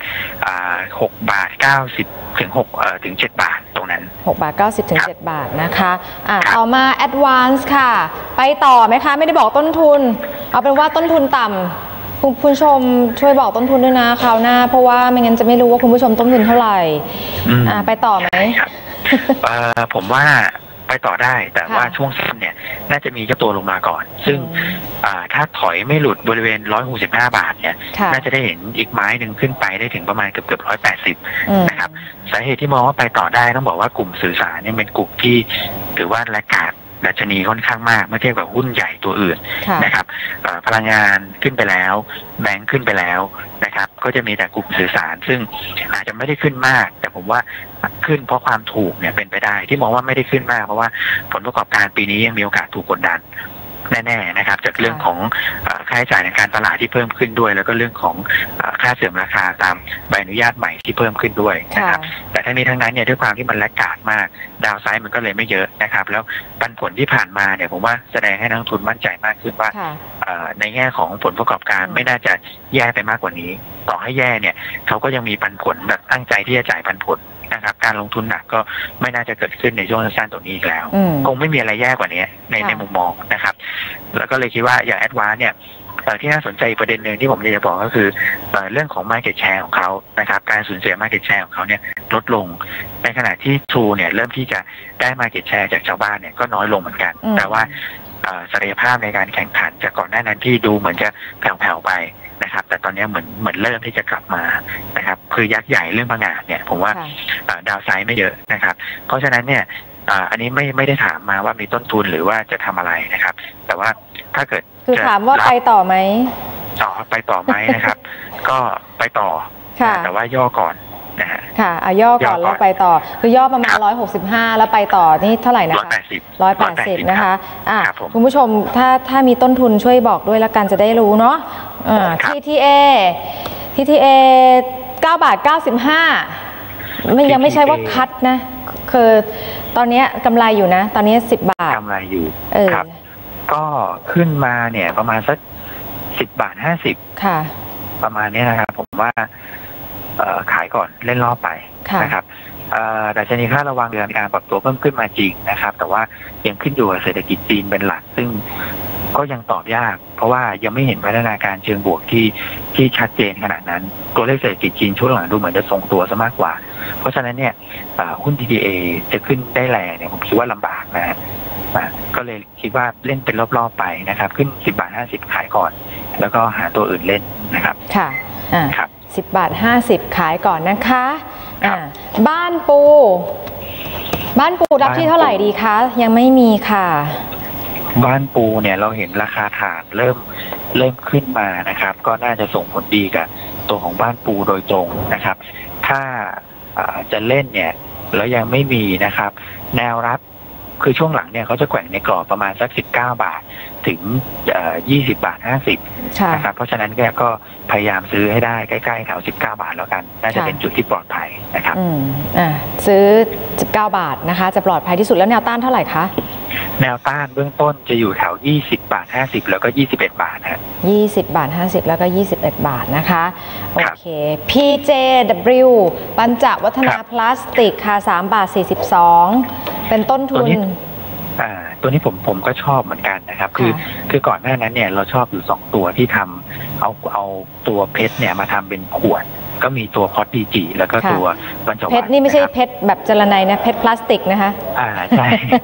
6.90 ถึง7 บาทตรงนั้น 6.90 ถึง7 บาทนะคะต่อมา Advance ค่ะไปต่อไหมคะไม่ได้บอกต้นทุนเอาเป็นว่าต้นทุนต่ำคุณผู้ชมช่วยบอกต้นทุนด้วยนะคราวหน้าเพราะว่าไม่งั้นจะไม่รู้ว่าคุณผู้ชมต้นทุนเท่าไหร่ไปต่อไหมผมว่าไปต่อได้แต่ว่าช่วงสั้นเนี่ยน่าจะมีเจ้าตัวลงมาก่อนซึ่งถ้าถอยไม่หลุดบริเวณ165 บาทเนี่ยน่าจะได้เห็นอีกไม้หนึ่งขึ้นไปได้ถึงประมาณเกือบ180นะครับสาเหตุที่มองว่าไปต่อได้ต้องบอกว่ากลุ่มสื่อสารเนี่ยเป็นกลุ่มที่ถือว่าแลกขาดดัชนีค่อนข้างมากเมื่อเทียบกับหุ้นใหญ่ตัวอื่นนะครับพลังงานขึ้นไปแล้วแบงค์ขึ้นไปแล้วนะครับก็จะมีแต่กลุ่มสื่อสารซึ่งอาจจะไม่ได้ขึ้นมากแต่ผมว่าขึ้นเพราะความถูกเนี่ยเป็นไปได้ที่มองว่าไม่ได้ขึ้นมากเพราะว่าผลประกอบการปีนี้ยังมีโอกาสถูกกดดันแน่ๆนะครับจากเรื่องของค่าใช้จ่ายในการตลาดที่เพิ่มขึ้นด้วยแล้วก็เรื่องของค่าเสื่อมราคาตามใบอนุญาตใหม่ที่เพิ่มขึ้นด้วยนะครับแต่ทั้งนี้ทั้งนั้นเนี่ยด้วยความที่มันแลกขาดมากดาวไซด์มันก็เลยไม่เยอะนะครับแล้วปันผลที่ผ่านมาเนี่ยผมว่าแสดงให้นักลงทุนมั่นใจมากขึ้นว่าในแง่ของผลประกอบการไม่น่าจะแย่ไปมากกว่านี้ต่อให้แย่เนี่ยเขาก็ยังมีปันผลแบบตั้งใจที่จะจ่ายปันผลนะครับการลงทุนหนักก็ไม่น่าจะเกิดขึ้นในช่วงสั้นๆตัวนี้อีกแล้วคงไม่มีอะไรแย่กว่านี้ในมุมมองนะครับแล้วก็เลยคิดว่าอย่างแอดวานซ์เนี่ยที่น่าสนใจประเด็นหนึ่งที่ผมอยากจะบอกก็คือเรื่องของ market share ของเขานะครับการสูญเสีย market share ของเขาเนี่ยลดลงในขณะที่ True เนี่ยเริ่มที่จะได้ market share จากชาวบ้านเนี่ยก็น้อยลงเหมือนกันแต่ว่าศักยภาพในการแข่งขันจากก่อนหน้านั้นที่ดูเหมือนจะแผ่วๆไปนะครับแต่ตอนนี้เหมือนเริ่มที่จะกลับมานะครับคือยักษ์ใหญ่เรื่องพลังงานเนี่ยผมว่าดาวไซด์ไม่เยอะนะครับเพราะฉะนั้นเนี่ยอันนี้ไม่ได้ถามมาว่ามีต้นทุนหรือว่าจะทำอะไรนะครับแต่ว่าถ้าเกิดคือถามว่าไปต่อไหมไปต่อไหมนะครับก็ไปต่อแต่ว่าย่อก่อนนะฮะค่ะย่อก่อนแล้วไปต่อคือย่อประมาณ165แล้วไปต่อนี่เท่าไหร่นะคะ180นะคะคุณผู้ชมถ้ามีต้นทุนช่วยบอกด้วยละกันจะได้รู้เนาะTTA 9.95 ยังไม่ใช่ว่าคัดนะคือตอนนี้กำไรอยู่นะตอนนี้10 บาทกำไรอยู่ครับก็ขึ้นมาเนี่ยประมาณสัก10.50 ค่ะประมาณนี้นะครับผมว่าขายก่อนเล่นรอบไปนะครับดัชนีค่าระวังเดือนการปรับตัวเพิ่มขึ้นมาจริงนะครับแต่ว่ายังขึ้นอยู่กับเศรษฐกิจจีนเป็นหลักซึ่งก็ยังตอบยากเพราะว่ายังไม่เห็นพัฒนาการเชิงบวกที่ชัดเจนขนาดนั้นตัวเลขเศรษฐกิจจีนช่วงหลังดูเหมือนจะทรงตัวซะมากกว่าเพราะฉะนั้นเนี่ยหุ้น TTA จะขึ้นได้แรงเนี่ยผมคิดว่าลำบากนะก็เลยคิดว่าเล่นเป็นรอบๆไปนะครับขึ้น10.50 บาทขายก่อนแล้วก็หาตัวอื่นเล่นนะครับค่ะครับ 10.50 บาทขายก่อนนะคะบ้านปูรับที่เท่าไหร่ดีคะยังไม่มีค่ะบ้านปูเนี่ยเราเห็นราคาถ่านเริ่มขึ้นมานะครับก็น่าจะส่งผลดีกับตัวของบ้านปูโดยตรงนะครับถ้าจะเล่นเนี่ยแล้วยังไม่มีนะครับแนวรับคือช่วงหลังเนี่ยเขาจะแกว่งในกรอบประมาณสัก19 บาทถึง20.50 บาทนะครับเพราะฉะนั้นก็พยายามซื้อให้ได้ใกล้ๆแถว19 บาทแล้วกันน่าจะเป็นจุดที่ปลอดภัยนะครับซื้อ19 บาทนะคะจะปลอดภัยที่สุดแล้วแนวต้านเท่าไหร่คะแนวต้านเบื้องต้นจะอยู่แถว20.50 บาทแล้วก็21 บาทนะ 20.50 บาทแล้วก็21 บาทนะคะโอเค PJW ปัญจวัฒนาพลาสติกค่ะ3.42 บาทเป็นต้นทุนตัวนี้ผมก็ชอบเหมือนกันนะครับคือก่อนหน้านั้นเนี่ยเราชอบอยู่2ตัวที่ทำเอาตัวเพชรเนี่ยมาทำเป็นขวดก็มีตัวพอตดีจีแล้วก็ตัวปัญจวัฒน์เพชรนี่ไม่ใช่เพชรแบบจรนัยนะเพชรพลาสติกนะคะใช่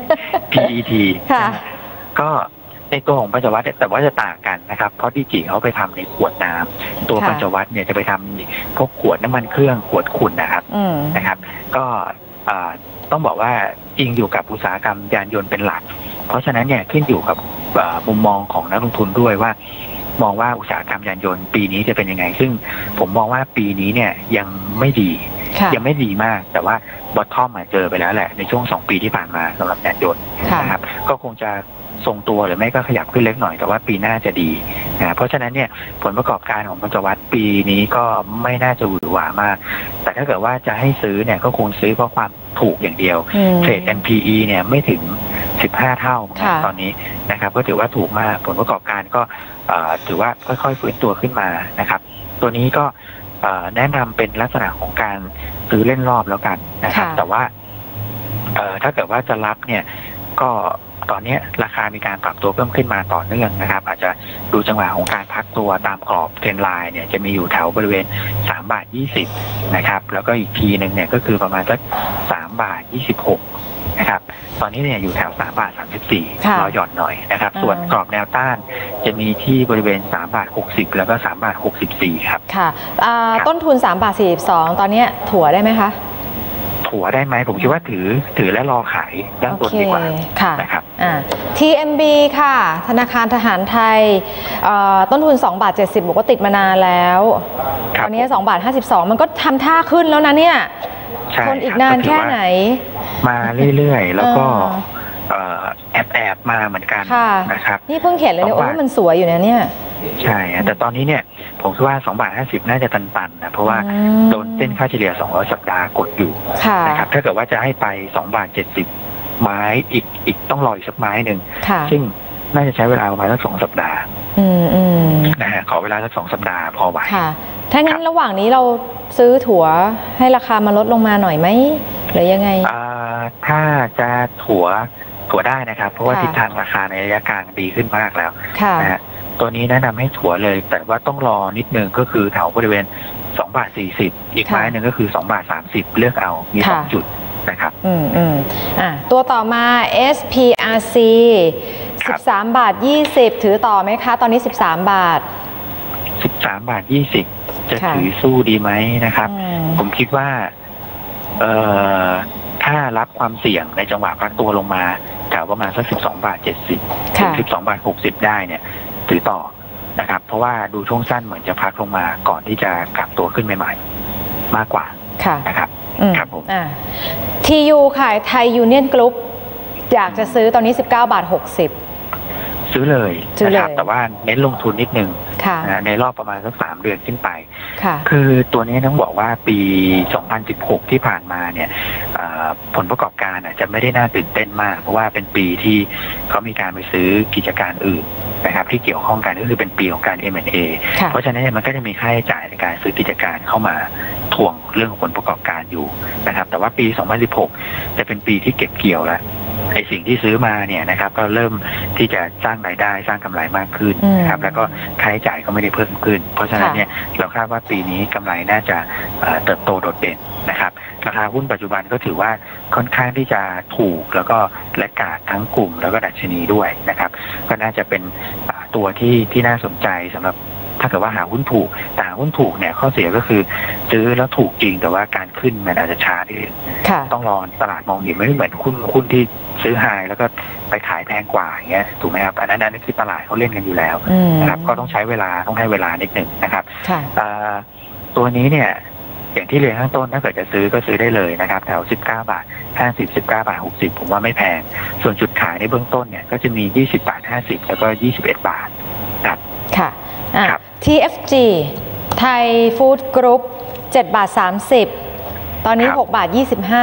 PET ก็ในตัวของปัญจวัฒน์แต่ว่าจะต่างกันนะครับเพราะดีจีเขาไปทำในขวดน้ำตัวปัญจวัฒน์เนี่ยจะไปทำพวกขวดน้ำมันเครื่องขวดขุ่นนะครับก็ต้องบอกว่าจริงอยู่กับอุตสาหกรรมยานยนต์เป็นหลักเพราะฉะนั้นเนี่ยขึ้นอยู่กับมุมมองของนักลงทุนด้วยว่ามองว่าอุตสาหกรรมยานยนต์ปีนี้จะเป็นยังไงซึ่งผมมองว่าปีนี้เนี่ยยังไม่ดีมากแต่ว่าบอททอมเจอไปแล้วแหละในช่วง2 ปีที่ผ่านมาสำหรับยานยนต์นะครับก็คงจะทรงตัวหรือไม่ก็ขยับขึ้นเล็กหน่อยแต่ว่าปีหน้าจะดีนะเพราะฉะนั้นเนี่ยผลประกอบการของปัญจวัฒน์ปีนี้ก็ไม่น่าจะหวือหวามากแต่ถ้าเกิดว่าจะให้ซื้อเนี่ยก็คงซื้อเพราะความถูกอย่างเดียวเทรด NPE เนี่ยไม่ถึง15 เท่าตอนนี้นะครับก็ถือว่าถูกมากผลประกอบการก็ถือว่าค่อยๆฟื้นตัวขึ้นมานะครับตัวนี้ก็แนะนำเป็นลักษณะของการซื้อเล่นรอบแล้วกันนะครับแต่ว่าถ้าเกิดว่าจะรับเนี่ยก็ตอนนี้ราคามีการปรับตัวเพิ่มขึ้นมาต่อเนื่องนะครับอาจจะดูจังหวะของการพักตัวตามกรอบเทรนไลน์เนี่ยจะมีอยู่แถวบริเวณ3.20 บาทนะครับแล้วก็อีกทีหนึ่งเนี่ยก็คือประมาณสัก3.26 บาทนะครับตอนนี้เนี่ยอยู่แถว3.34 บาทรอหย่อนหน่อยนะครับส่วนกรอบแนวต้านจะมีที่บริเวณ3.60 บาทแล้วก็3.64 บาทครับค่ะต้นทุน3.42 บาทตอนนี้ถั่วได้ไหมคะถั่วได้ไหมผมคิดว่าถือและรอขายด้านบนดีกว่านะครับ TMB ค่ะธนาคารทหารไทยต้นทุน2.70 บาทบอกว่าติดมานานแล้วตอนนี้2.52 บาทมันก็ทำท่าขึ้นแล้วนะเนี่ยทนอีกนานแค่ไหนมาเรื่อยๆแล้วก็แอบมาเหมือนกันนะครับนี่เพิ่งเห็นเลยเนี่ยว่ามันสวยอยู่นะเนี่ยใช่แต่ตอนนี้เนี่ยผมคิดว่า2.50 บาทน่าจะตันๆนะเพราะว่าโดนเส้นค่าเฉลี่ย200 สัปดาห์กดอยู่นะครับถ้าเกิดว่าจะให้ไป2.70 บาทไม้อีกต้องรออีกสักไม้หนึ่งซึ่งน่าจะใช้เวลาประมาณสัก2 สัปดาห์นะฮะขอเวลาสัก2 สัปดาห์พอไหวถ้างั้นระหว่างนี้เราซื้อถั่วให้ราคามาลดลงมาหน่อยไหมหรือยังไงถ้าจะถั่วได้นะครับเพราะว่าทิศทางราคาในระยะกลางดีขึ้นมากแล้วนะฮะตัวนี้แนะนำให้ถั่วเลยแต่ว่าต้องรอนิดนึงก็คือแถวบริเวณ2.40 บาทอีกไม้หนึ่งก็คือ2.30 บาทเลือกเอามี2 จุดนะครับตัวต่อมา SPRC 13.20 บาทถือต่อไหมคะตอนนี้13 บาท 13.20 บาทจะถือสู้ดีไหมนะครับผมคิดว่าถ้ารับความเสี่ยงในจังหวะพักตัวลงมาแถวประมาณสัก12.70 บาทถึง12.60 บาทได้เนี่ยถือต่อนะครับเพราะว่าดูช่วงสั้นเหมือนจะพักลงมาก่อนที่จะกลับตัวขึ้นใหม่ๆมากกว่านะครับครับผม TU ค่ะไทยยูเนียนกรุ๊ปอยากจะซื้อตอนนี้19.60 บาทซื้อเลยนะครับแต่ว่าเน้นลงทุนนิดนึงในรอบประมาณสัก3 เดือนขึ้นไปคือตัวนี้ต้องบอกว่าปี 2016 ที่ผ่านมาเนี่ยผลประกอบการจะไม่ได้น่าตื่นเต้นมากเพราะว่าเป็นปีที่เขามีการไปซื้อกิจการอื่นนะครับที่เกี่ยวข้องกันก็คือเป็นปีของการ M&A เพราะฉะนั้นมันก็จะมีค่าใช้จ่ายในการซื้อกิจการเข้ามาถ่วงเรื่องของผลประกอบการอยู่นะครับแต่ว่าปี 2016 จะเป็นปีที่เก็บเกี่ยวแล้วไอ้สิ่งที่ซื้อมาเนี่ยนะครับก็เริ่มที่จะสร้างรายได้สร้างกำไรมากขึ้นนะครับแล้วก็ค่าใช้จ่ายก็ไม่ได้เพิ่มขึ้นเพราะฉะนั้นเนี่ยเราคาดว่าปีนี้กำไรน่าจะเติบโตโดดเด่นนะครับราคาหุ้นปัจจุบันก็ถือว่าค่อนข้างที่จะถูกแล้วก็และกาดทั้งกลุ่มแล้วก็ดัชนีด้วยนะครับก็น่าจะเป็นตัวที่น่าสนใจสำหรับถ้าเกิดว่าหาหุ้นถูกแต่หาหุ้นถูกเนี่ยข้อเสียก็คือซื้อแล้วถูกจริงแต่ว่าการขึ้นมันอาจจะช้านิดนึงต้องรอตลาดมองเห็นไม่เหมือนหุ้นที่ซื้อไฮแล้วก็ไปขายแพงกว่าอย่างเงี้ยถูกไหมครับอันนั้นคือตลาดเขาเล่นกันอยู่แล้วนะครับก็ต้องใช้เวลาต้องให้เวลานิดหนึ่งนะครับตัวนี้เนี่ยอย่างที่เรียนข้างต้นถ้าเกิดจะซื้อก็ซื้อได้เลยนะครับแถว19 บาท 50 19 บาท 60ผมว่าไม่แพงส่วนจุดขายในเบื้องต้นเนี่ยก็จะมี20 บาท 50แล้วก็21 บาทครับค่ะTFG ไทยฟู้ดกรุ๊ป7 บาท 30ตอนนี้6 บาท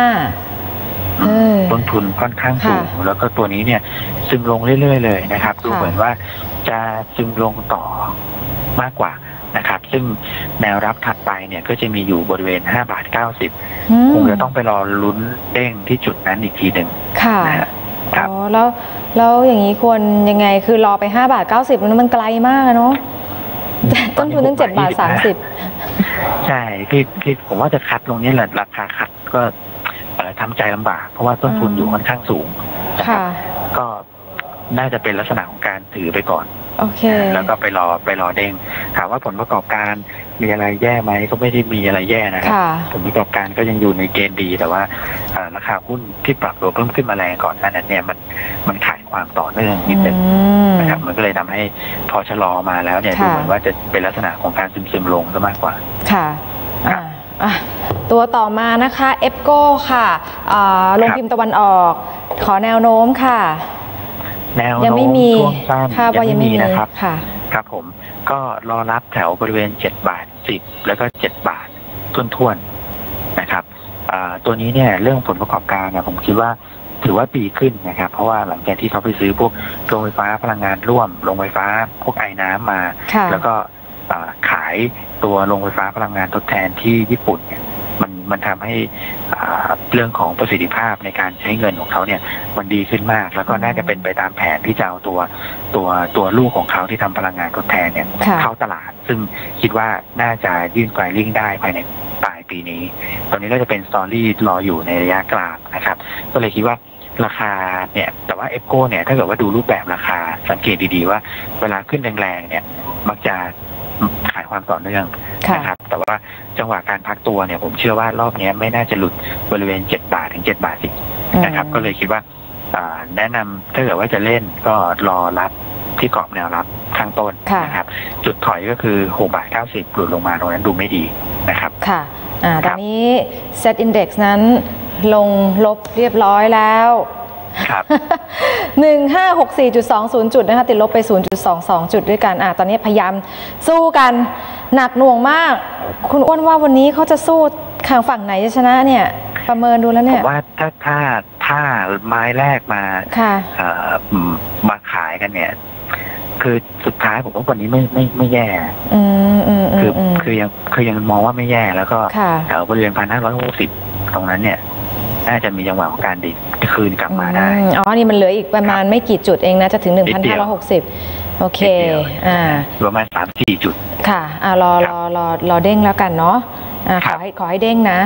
25 ต้นทุนค่อนข้างสูงแล้วก็ตัวนี้เนี่ยซึมลงเรื่อยๆเลยนะครับดูเหมือนว่าจะซึมลงต่อมากกว่านะครับซึ่งแนวรับถัดไปเนี่ยก็จะมีอยู่บริเวณ5 บาท 90คงจะต้องไปรอลุ้นเด้งที่จุดนั้นอีกทีหนึ่งค่ะอ๋อแล้วอย่างนี้ควรยังไงคือรอไป5 บาท 90มันไกลมากเนาะต้นทุนตั้ง7 บาท 30ใช่คือผมว่าจะคัดลงนี้แหละราคาคัดก็ทำใจลำบากเพราะว่าต้นทุนอยู่ค่อนข้างสูงก็น่าจะเป็นลักษณะของการถือไปก่อนแล้วก็ไปรอเด้งถามว่าผลประกอบการมีอะไรแย่ไหมก็ไม่ได้มีอะไรแย่นะครับผลประกอบการก็ยังอยู่ในเกณฑ์ดีแต่ว่าราคาหุ้นที่ปรับตัวเพิ่มขึ้นมาแรงก่อนอันนั้นเนี่ยมันขาดความต่อเนื่องนิดนึงนะครับมันก็เลยทำให้พอชะลอมาแล้วเนี่ยดูเหมือนว่าจะเป็นลักษณะของการซึมลงซะมากกว่าค่ะตัวต่อมานะคะเอฟโก้ค่ะโรงพิมพ์ตะวันออกขอแนวโน้มค่ะยังไม่มีค่ะว่ายังไม่มีนะครับครับผมก็รอรับแถวบริเวณ7 บาท 10แล้วก็7 บาทท้วนๆนะครับตัวนี้เนี่ยเรื่องผลประกอบการเนี่ยผมคิดว่าถือว่าดีขึ้นนะครับเพราะว่าหลังจากที่เขาไปซื้อพวกโรงไฟฟ้าพลังงานร่วมโรงไฟฟ้าพวกไอ้น้ำมาแล้วก็ขายตัวโรงไฟฟ้าพลังงานทดแทนที่ญี่ปุ่นเนี่ยมันทำให้เรื่องของประสิทธิภาพในการใช้เงินของเขาเนี่ยมันดีขึ้นมากแล้วก็น่าจะเป็นไปตามแผนที่จะเอาตัวลูกของเขาที่ทำพลังงานทดแทนเนี่ยเข้าตลาดซึ่งคิดว่าน่าจะยื่นไฟลิ่งได้ภายในปลายปีนี้ตอนนี้ก็จะเป็นสตอรี่รออยู่ในระยะกลางนะครับก็เลยคิดว่าราคาเนี่ยแต่ว่าเอฟโก้เนี่ยถ้าเกิดว่าดูรูปแบบราคาสังเกตดีๆว่าเวลาขึ้นแรงๆเนี่ยมักจะขายความต่อเนื่องนะครับแต่ว่าจังหวะการพักตัวเนี่ยผมเชื่อว่ารอบนี้ไม่น่าจะหลุดบริเวณ7 บาทถึง7 บาท10นะครับก็เลยคิดว่าแนะนำถ้าเกิดว่าจะเล่นก็รอรับที่กรอบแนวรับข้างต้นนะครับจุดถอยก็คือ6 บาท 90หลุดลงมาตรงนั้นดูไม่ดีนะครับค่ะตอนนี้ Set Index นั้นลงลบเรียบร้อยแล้วครับ 1564.20 จุดนะคะติดลบไป 0.22 จุดด้วยกันตอนนี้พยายามสู้กันหนักหน่วงมากคุณอ้วนว่าวันนี้เขาจะสู้ข้างฝั่งไหนจะชนะเนี่ยประเมินดูแล้วเนี่ยผมว่าถ้าไม้แรกมามาขายกันเนี่ยคือสุดท้ายผมว่าวันนี้ไม่แย่คือยังมองว่าไม่แย่แล้วก็แถวบริเวณ1,560ตรงนั้นเนี่ยน่าจะมีจังหวะของการดิดคืนกลับมาได้นี่มันเหลืออีกประมาณไม่กี่จุดเองนะจะถึง 1,560 โอเคประมาณ 3-4 จุดค่ะรอเด้งแล้วกันเนาะขอให้เด้งนะ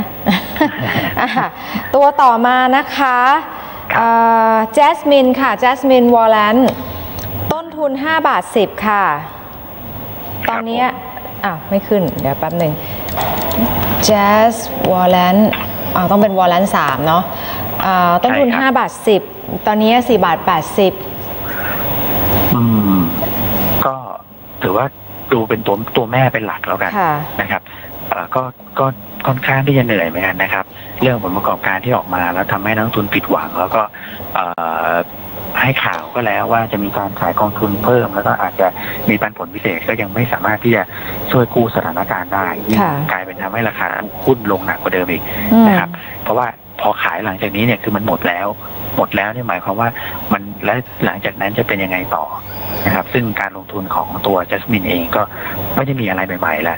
ตัวต่อมานะคะแจสมินค่ะแจสมินวอลเลนต้นทุน5 บาท 10ค่ะตอนนี้ไม่ขึ้นเดี๋ยวแป๊บหนึ่งแจสวอลเลนต้องเป็นวอลเลน3เนาะต้นทุน5 บาท 10ตอนนี้4 บาท 80 ก็ถือว่าดูเป็นตัวแม่เป็นหลักแล้วกันนะครับก็ค่อนข้างที่จะเหนื่อยเหมือนกันนะครับเรื่องผลประกอบการที่ออกมาแล้วทำให้นักลงทุนผิดหวังแล้วก็ให้ข่าวก็แล้วว่าจะมีการขายกองทุนเพิ่มแล้วก็อาจจะมีปันผลพิเศษก็ยังไม่สามารถที่จะช่วยกู้สถานการณ์ได้กลายเป็นทำให้ราคาหุ้นลงหนักกว่าเดิมอีกนะครับเพราะว่าพอขายหลังจากนี้เนี่ยคือมันหมดแล้วนี่หมายความว่ามันและหลังจากนั้นจะเป็นยังไงต่อนะครับซึ่งการลงทุนของตัวจัสมินเองก็ไม่ได้มีอะไรใหม่ๆแล้ว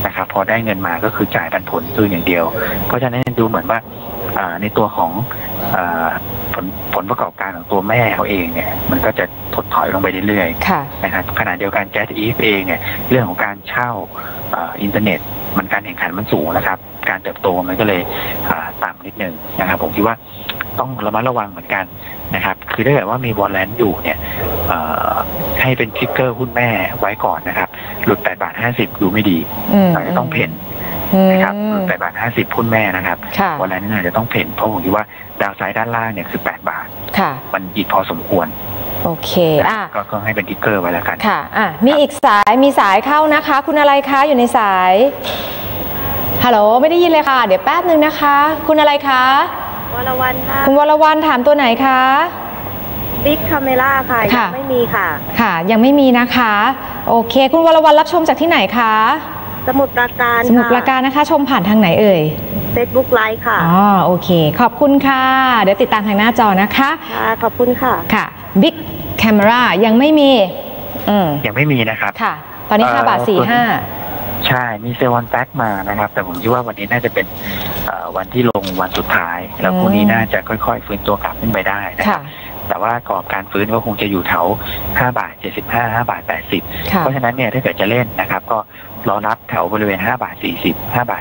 นะครับพอได้เงินมาก็คือจ่ายปันผลคืนอย่างเดียวเพราะฉะนั้นดูเหมือนว่าในตัวของผลประกอบการของตัวแม่เขาเองเนี่ยมันก็จะถดถอยลงไปเรื่อยๆนะครับขณะเดียวกันแก๊สอีฟเองเนี่ยเรื่องของการเช่าอินเทอร์เน็ตมันการแข่งขันมันสูงนะครับการเติบโตมันก็เลยต่ำนิดนึงนะครับผมคิดว่าต้องระมัดระวังเหมือนกันนะครับคือถ้าเกิดว่ามีวอลเลนต์อยู่เนี่ยให้เป็นทริกเกอร์หุ้นแม่ไว้ก่อนนะครับหลุด8.50 ดูไม่ดีอาจจะต้องเพ่นนะครับหลุด8.50 หุ้นแม่นะครับวอลเลนต์อาจจะต้องเพ่นเพราะผมคิดว่าดาวไซด์ด้านล่างเนี่ยคือ8 บาทมันอีกพอสมควรโอเคก็ให้เป็นทริกเกอร์ไว้แล้วกันค่ะมีอีกมีสายเข้านะคะคุณอะไรคะอยู่ในสายฮัลโหลไม่ได้ยินเลยค่ะเดี๋ยวแป๊บนึงนะคะคุณอะไรคะวรวรรณค่ะคุณวรวรรณถามตัวไหนคะบิ๊กคาเมล่าค่ะยังไม่มีค่ะยังไม่มีนะคะโอเคคุณวรวรรณรับชมจากที่ไหนคะสมุทรปราการสมุทรปราการนะคะชมผ่านทางไหนเอ่ย Facebook Live ค่ะโอเคขอบคุณค่ะเดี๋ยวติดตามทางหน้าจอนะคะขอบคุณค่ะค่ะบิ๊กแคมเมรายังไม่มียังไม่มีนะครับค่ะตอนนี้5.45 บาทใช่มีเซลล์วันแบ็กมานะครับแต่ผมคิดว่าวันนี้น่าจะเป็นวันที่ลงวันสุดท้ายแล้วพรุ่งนี้น่าจะค่อยๆฟื้นตัวกลับขึ้นไปได้นะครับแต่ว่ากรอบการฟื้นก็คงจะอยู่แถว5.75 5.80 เพราะฉะนั้นเนี่ยถ้าเกิดจะเล่นนะครับก็รอรับแถวบริเวณ5.40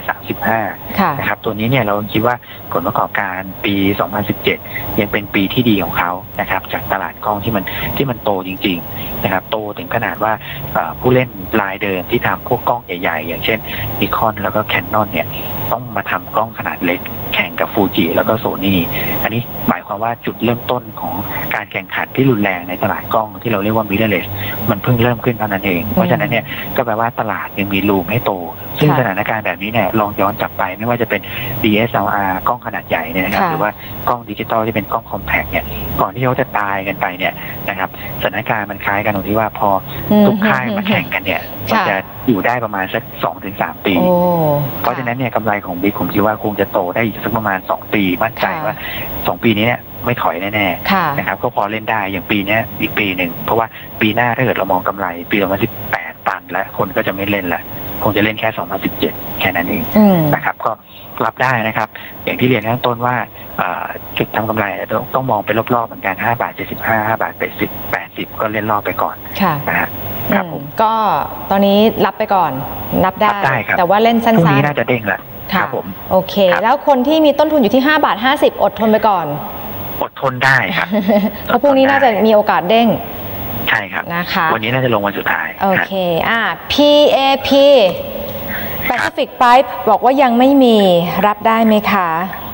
5.35 นะครับตัวนี้เนี่ยเราคิดว่าผลประกอบการปี 2017 ยังเป็นปีที่ดีของเขานะครับจากตลาดกล้องที่มันโตจริงๆนะครับโตถึงขนาดว่าผู้เล่นรายเดิมที่ทำพวกกล้องใหญ่ๆอย่างเช่น Nikon แล้วก็ Canon เนี่ยต้องมาทำกล้องขนาดเล็กแข่งกับ Fuji แล้วก็ Sony อันนี้หมายความว่าจุดเริ่มต้นของการแข่งขันที่รุนแรงในตลาดกล้องที่เราเรียกว่า mirrorless มันเพิ่งเริ่มขึ้นเท่านั้นเองเพราะฉะนั้นเนี่ยก็แปลว่าตลาดยังมีรูมให้โตซึ่งสถานการณ์แบบนี้เนี่ยลองย้อนกลับไปไม่ว่าจะเป็น DSLR กล้องขนาดใหญ่เนี่ยนะครับหรือว่ากล้องดิจิตอลที่เป็นกล้องคอมแพคเนี่ยก่อนที่เขาจะตายกันไปเนี่ยนะครับสถานการณ์มันคล้ายกันตรงที่ว่าพอทุกค่ายมาแข่งกันเนี่ยมันจะอยู่ได้ประมาณสัก 2-3 ปีเพราะฉะนั้นเนี่ยกำไรของบิ๊กผมคิดว่าคงจะโตได้อีกสักประมาณ2 ปีมั่นใจว่า2 ปีนี้ไม่ถอยแน่ๆนะครับก็พอเล่นได้อย่างปีนี้อีกปีหนึ่งเพราะว่าปีหน้าถ้าเกิดเรามองกำไรปี2018ตันแล้วคนก็จะไม่เล่นละคงจะเล่นแค่2017แค่นั้นเองนะครับก็รับได้นะครับอย่างที่เรียนข้างต้นว่าจุดทำกำไรต้องมองไปรอบๆเหมือนกัน5.75 5.80 ก็เล่นรอบไปก่อนนะครับผมก็ตอนนี้รับไปก่อนรับได้แต่ว่าเล่นสั้นๆพรุ่งนี้น่าจะเด้งละครับผมโอเคแล้วคนที่มีต้นทุนอยู่ที่5.50 อดทนไปก่อนอดทนได้ครับเพราะพรุ่งนี้น่าจะมีโอกาสเด้งใช่ครับนะคะวันนี้น่าจะลงวันสุดท้ายโอเคPAP Pacific Pipe บอกว่ายังไม่มีรับได้ไหมคะ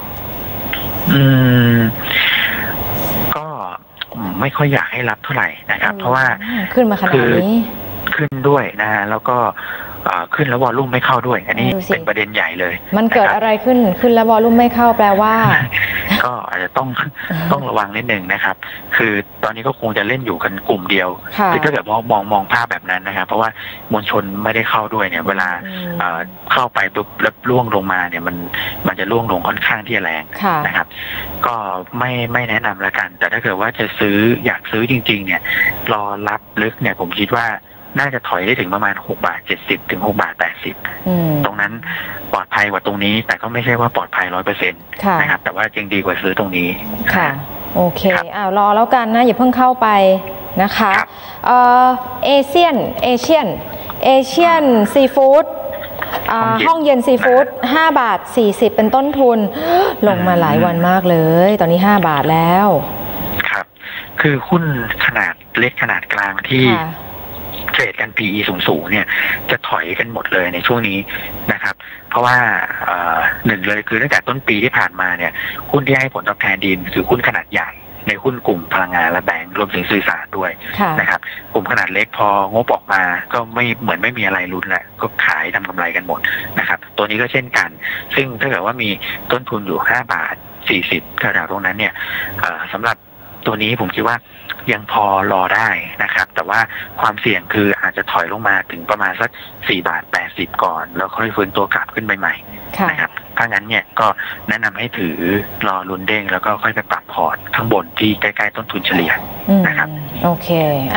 ก็ไม่ค่อยอยากให้รับเท่าไหร่นะครับเพราะว่าขึ้นมาขนาดนี้ขึ้นด้วยนะแล้วก็ขึ้นแล้ววอลลุ่มไม่เข้าด้วยอันนี้เป็นประเด็นใหญ่เลยมันเกิดอะไรขึ้นแล้ววอลลุ่มไม่เข้าแปลว่าก็อาจจะต้องระวังนิดนึงนะครับคือตอนนี้ก็คงจะเล่นอยู่กันกลุ่มเดียวคือถ้าเกิดมองภาพแบบนั้นนะครับเพราะว่ามวลชนไม่ได้เข้าด้วยเนี่ยเวลาเข้าไปปุ๊บแล้วล่วงลงมาเนี่ยมันจะล่วงลงค่อนข้างที่จะแรงนะครับก็ไม่แนะนำละกันแต่ถ้าเกิดว่าจะอยากซื้อจริงๆเนี่ยรอรับลึกเนี่ยผมคิดว่าน่าจะถอยได้ถึงประมาณ6.70 ถึง6.80 ตรงนั้นปลอดภัยกว่าตรงนี้แต่ก็ไม่ใช่ว่าปลอดภัย 100% นะครับแต่ว่ายังดีกว่าซื้อตรงนี้ค่ะโอเครอแล้วกันนะอย่าเพิ่งเข้าไปนะคะเอเชียนซีฟู้ดห้องเย็นซีฟู้ด5.40 เป็นต้นทุนลงมาหลายวันมากเลยตอนนี้5 บาทแล้วครับคือหุ้นขนาดเล็กขนาดกลางที่เทรดกัน PE สูงเนี่ยจะถอยกันหมดเลยในช่วงนี้นะครับเพราะว่าหนึ่งเลยคือตั้งแต่ต้นปีที่ผ่านมาเนี่ยหุ้นที่ให้ผลตอบแทนดีคือหุ้นขนาดใหญ่ในหุ้นกลุ่มพลังงานและแบงก์รวมถึงสื่อสารด้วยนะครับกลุ่มขนาดเล็กพองบออกมาก็ไม่มีอะไรลุ้นแล้วก็ขายทำกำไรกันหมดนะครับตัวนี้ก็เช่นกันซึ่งถ้าเกิดว่ามีต้นทุนอยู่5.40 แถวๆตรงนั้นเนี่ยสำหรับตัวนี้ผมคิดว่ายังพอรอได้นะครับแต่ว่าความเสี่ยงคืออาจจะถอยลงมาถึงประมาณสัก4.80 ก่อนแล้วค่อยฟื้นตัวกลับขึ้นไปใหม่นะครับถ้างั้นเนี่ยก็แนะนำให้ถือรอลุ้นเด้งแล้วก็ค่อยไปปรับพอร์ตข้างบนที่ใกล้ๆต้นทุนเฉลี่ยนะครับโอเค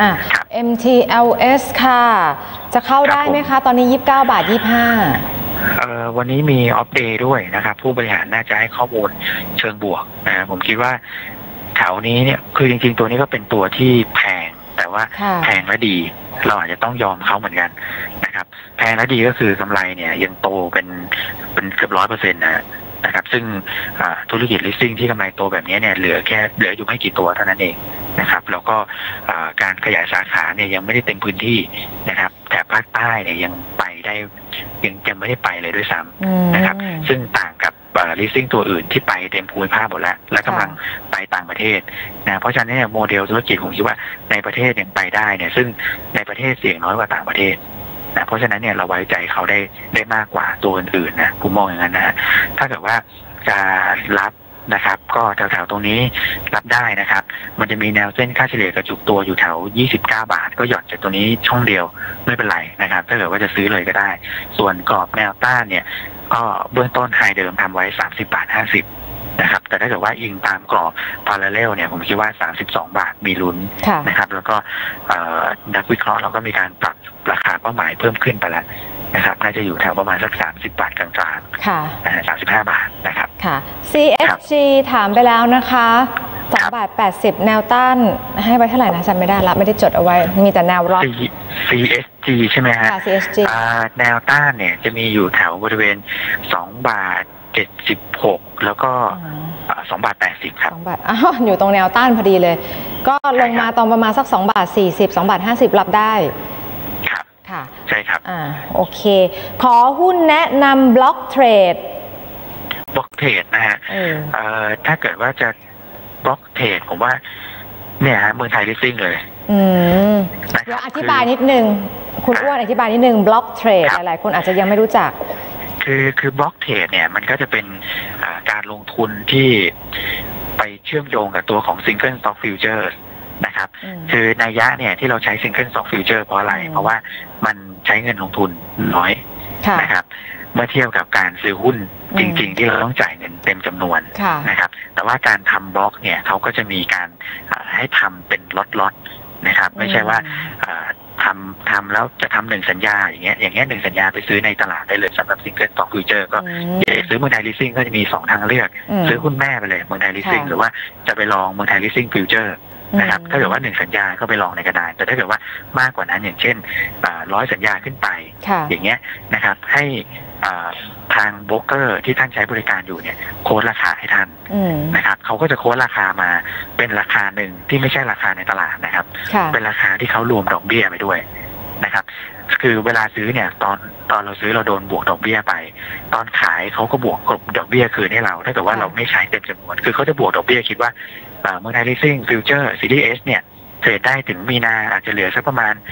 MTLS ค่ะจะเข้าได้ไหมคะตอนนี้29.25 วันนี้มีออฟเดย์ด้วยนะครับผู้บริหารน่าจะให้ข้อมูลเชิงบวกนะผมคิดว่าแถวนี้เนี่ยคือจริงๆตัวนี้ก็เป็นตัวที่แพงแต่ว่าแพงและดีเราอาจจะต้องยอมเขาเหมือนกันนะครับแพงและดีก็คือกำไรเนี่ยยังโตเป็นเกือบ100%นะครับซึ่งธุรกิจลิสซิ่งที่กำไรโตแบบนี้เนี่ยเหลืออยู่ไม่กี่ตัวเท่านั้นเองนะครับแล้วก็การขยายสาขาเนี่ยยังไม่ได้เต็มพื้นที่นะครับแต่ภาคใต้เนี่ยยังไปได้ยังไม่ได้ไปเลยด้วยซ้ำนะครับซึ่งต่างกับลิสซิ่งตัวอื่นที่ไปเต็มภูมิภาคหมดแล้วและกำลังไปต่างประเทศนะเพราะฉะนั้นเนี่ยโมเดลธุรกิจผมคิดว่าในประเทศยังไปได้เนี่ยซึ่งในประเทศเสี่ยงน้อยกว่าต่างประเทศนะเพราะฉะนั้นเนี่ยเราไว้ใจเขาได้มากกว่าตัวอื่นๆนะผมมองอย่างนั้นนะถ้าเกิดว่าจะรับนะครับก็แถวๆตรงนี้รับได้นะครับมันจะมีแนวเส้นค่าเฉลี่ยกระจุกตัวอยู่แถว29 บาทก็หย่อนจากตัวนี้ช่องเดียวไม่เป็นไรนะครับถ้าเกิดว่าจะซื้อเลยก็ได้ส่วนกรอบแนวต้านเนี่ยก็เบื้องต้นไฮเดิมทำไว้30.50 นะครับแต่ถ้าเกิดว่าอิงตามกรอบพาราเรลเนี่ยผมคิดว่า32 บาทมีลุ้นนะครับแล้วก็นักวิเคราะห์เราก็มีการปรับราคาเป้าหมายเพิ่มขึ้นไปแล้วนะครับน่าจะอยู่แถวประมาณสัก30 บาทกลางๆค่ะ35 บาทนะครับค่ะ CSG ถามไปแล้วนะคะ2.80 แนวต้านให้ไว้เท่าไหร่นะจำไม่ได้ละไม่ได้จดเอาไว้มีแต่แนวรับ CSG ใช่ไหมฮะ CSG แนวต้านเนี่ยจะมีอยู่แถวบริเวณ2.76 แล้วก็2.80 ครับ 2 บาทอยู่ตรงแนวต้านพอดีเลยก็ลงมาตอนประมาณสัก2.40 2.50 รับได้ครับค่ะใช่ครับโอเคขอหุ้นแนะนำบล็อกเทรดนะฮะถ้าเกิดว่าจะบล็อกเทรดผมว่าเนี่ยฮะเมืองไทยลิสซิ่งเลยเดี๋ยวอธิบายนิดนึงคุณอ้วนอธิบายนิดนึงบล็อกเทรดหลายๆคนอาจจะยังไม่รู้จักคือบล็อกเทรดเนี่ยมันก็จะเป็นการลงทุนที่ไปเชื่อมโยงกับตัวของ Single Stock Futures นะครับคือนัยยะเนี่ยที่เราใช้ Single Stock Future เพราะอะไรเพราะว่ามันใช้เงินลงทุนน้อยนะครับเมื่อเทียบกับการซื้อหุ้นจริงๆที่เราต้องจ่ายเงินเต็มจำนวนนะครับแต่ว่าการทำบล็อกเนี่ยเขาก็จะมีการให้ทำเป็นล็อตๆนะครับไม่ใช่ว่าทำแล้วจะทำ1 สัญญาอย่างเงี้ย1 สัญญาไปซื้อในตลาดได้เลยสำหรับ Single Stock Future ก็ซื้อเมืองไทย Leasing ก็จะมี2 ทางเลือกซื้อหุ้นแม่ไปเลยเมืองไทย Leasing หรือว่าจะไปลองเมืองไทย Leasing Future นะครับถ้าเกิดว่า1 สัญญาก็ไปลองในกระดานแต่ถ้าเกิดว่ามากกว่านั้นอย่างเช่น100 สัญญาขึ้นไปอย่างเงี้ยนะครับให้ทางโบรกเกอร์ที่ท่านใช้บริการอยู่เนี่ยโค้ดราคาให้ท่านนะครับเขาก็จะโค้ดราคามาเป็นราคาหนึ่งที่ไม่ใช่ราคาในตลาดนะครับเป็นราคาที่เขารวมดอกเบี้ยไปด้วยนะครับคือเวลาซื้อเนี่ยตอนเราซื้อเราโดนบวกดอกเบี้ยไปตอนขายเขาก็บวกดอกเบี้ยคืนให้เราถ้าเกิดว่าเราไม่ใช้เต็มจำนวนคือเขาจะบวกดอกเบี้ยคิดว่าเมืองไทยลิสซิ่งฟิวเจอร์ซีรีส์ S เนี่ยเทรดได้ถึงมีนาอาจจะเหลือสักประมาณ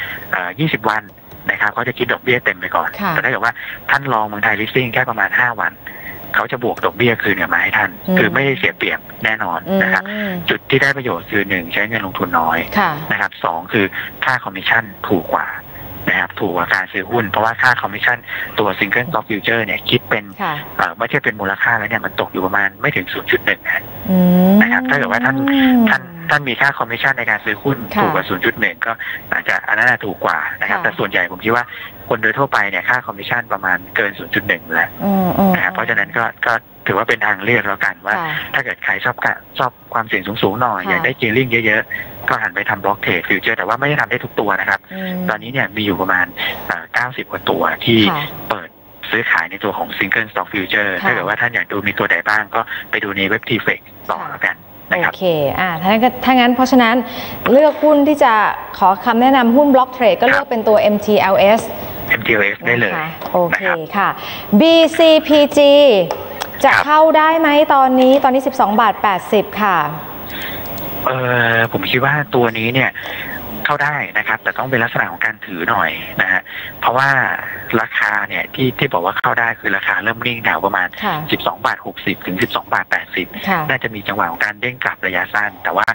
20 วันนะครับเขาจะคิดดอกเบี้ยเต็มไปก่อนแต่ถ้าเกิดว่าท่านลองเมืองไทยลิสซิ่งแค่ประมาณ5 วันเขาจะบวกดอกเบี้ยคืนมาให้ท่านคือไม่ได้เสียเปรียบแน่นอนนะครับจุดที่ได้ประโยชน์คือ1ใช้เงินลงทุนน้อยนะครับ2คือค่าคอมมิชชั่นถูกกว่านะครับถูกกว่าการซื้อหุ้นเพราะว่าค่าคอมมิชชั่นตัว Single Stock Future เนี่ยคิดเป็นไม่ใช่เป็นมูลค่าแล้วเนี่ยมันตกอยู่ประมาณไม่ถึง 0.1 นะครับถ้าเกิดว่าท่านมีค่าคอมมิชชั่นในการซื้อหุ้นถูกกว่า 0.1 ก็อาจจะอันนั้นถูกกว่านะครับแต่ส่วนใหญ่ผมคิดว่าคนโดยทั่วไปเนี่ยค่าคอมมิชชั่นประมาณเกิน 0.1 แล้วนะครับเพราะฉะนั้นก็ถือว่าเป็นทางเลือกแล้วกันว่าถ้าเกิดใครชอบความเสี่ยงสูงๆหน่อยอยากได้เกลิ่งเยอะๆก็หันไปทำบล็อกเทรดฟิวเจอร์แต่ว่าไม่ได้ทำได้ทุกตัวนะครับตอนนี้เนี่ยมีอยู่ประมาณ90 กว่าตัวที่เปิดซื้อขายในตัวของ Single Stock Future ถ้าเกิดว่าท่านอยากดูมีตัวใดบ้างก็ไปดูในเว็บ TFX ต่อแล้วกันโอเคถ้างั้นเพราะฉะนั้นเลือกหุ้นที่จะขอคำแนะนำหุ้นบล็อกเทรดก็เลือกเป็นตัว MTLS ได้เลยโอเคค่ะ BCPG จะเข้าได้ไหมตอนนี้12.80 ค่ะผมคิดว่าตัวนี้เนี่ยเข้าได้นะครับแต่ต้องเป็นลักษณะของการถือหน่อยนะฮะเพราะว่าราคาเนี่ยที่บอกว่าเข้าได้คือราคาเริ่มนิ่งแถวประมาณ12.60 ถึง12.80 น่าจะมีจังหวะของการเด้งกลับระยะสั้นแต่ว่า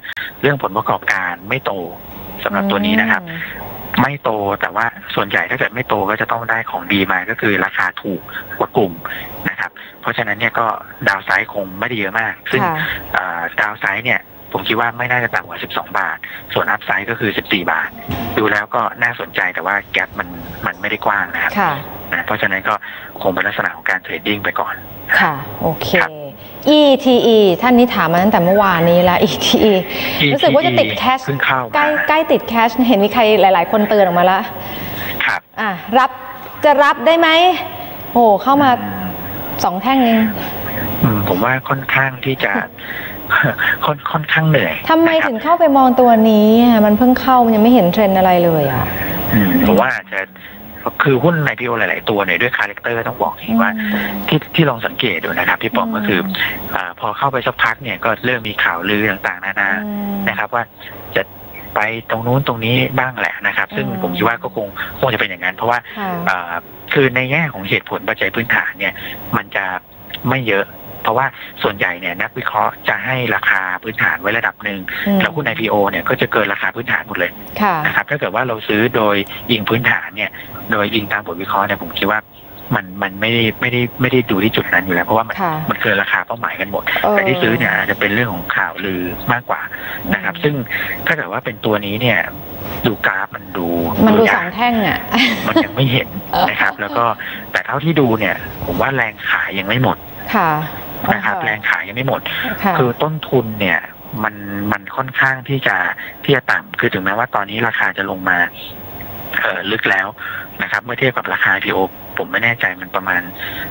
เรื่องผลประกอบการไม่โตสำหรับตัวนี้นะครับไม่โตแต่ว่าส่วนใหญ่ถ้าเกิดไม่โตก็จะต้องได้ของดีมาก็คือราคาถูกกว่ากลุ่มนะครับเพราะฉะนั้นเนี่ยก็ดาวไซด์คงไม่ได้เยอะมากซึ่งดาวไซด์เนี่ยผมคิดว่าไม่น่าจะต่ำกว่า12 บาทส่วนอัพไซด์ก็คือ14 บาทดูแล้วก็น่าสนใจแต่ว่าแกปมันไม่ได้กว้างนะครับเพราะฉะนั้นก็คงเป็นลักษณะของการเทรดดิ้งไปก่อนค่ะโอเค ETE ท่านนี้ถามมาตั้งแต่เมื่อวานนี้แล้ว ETE รู้สึกว่าจะติดแคชใกล้ติดแคชเห็นมีใครหลายๆคนเตือนออกมาแล้วครับจะรับได้ไหมโอ้เข้ามา2 แท่งเองผมว่าค่อนข้างที่จะค่อนข้างเหนื่อยทำไมถึงเข้าไปมองตัวนี้มันเพิ่งเข้ามันยังไม่เห็นเทรนด์อะไรเลยอ่ะผมว่าจะคือหุ้นใน IPO หลายๆตัวเนี่ยด้วยคาแรคเตอร์ต้องบอกอย่างว่าที่ลองสังเกตดูนะครับพี่ป๋อมก็คือพอเข้าไปสักพักเนี่ยก็เริ่มมีข่าวลือต่างๆนานานะครับว่าจะไปตรงนู้นตรงนี้บ้างแหละนะครับซึ่งผมคิดว่าก็คงจะเป็นอย่างนั้นเพราะว่าคือในแง่ของเหตุผลปัจจัยพื้นฐานเนี่ยมันจะไม่เยอะเพราะว่าส่วนใหญ่เนี่ยนักวิเคราะห์จะให้ราคาพื้นฐานไว้ระดับหนึ่งแล้วหุ้น IPO เนี่ยก็จะเกินราคาพื้นฐานหมดเลยนะครับถ้าเกิดว่าเราซื้อโดยอิงพื้นฐานเนี่ยโดยอิงตามบทวิเคราะห์เนี่ยผมคิดว่ามันไม่ได้ดูที่จุดนั้นอยู่แล้วเพราะว่ามันเกินราคาเป้าหมายกันหมดแต่ที่ซื้อเนี่ยจะเป็นเรื่องของข่าวลือมากกว่านะครับซึ่งถ้าเกิดว่าเป็นตัวนี้เนี่ยดูกราฟมันดู 2 แท่งอ่ะมันยังไม่เห็นนะครับแล้วก็แต่เท่าที่ดูเนี่ยผมว่าแรงขายยังไม่หมดนะครับแรงขายยังไม่หมดคือต้นทุนเนี่ยมันค่อนข้างที่จะต่ำคือถึงแม้ว่าตอนนี้ราคาจะลงมาลึกแล้วนะครับเมื่อเทียบกับราคา IPO ผมไม่แน่ใจมันประมาณ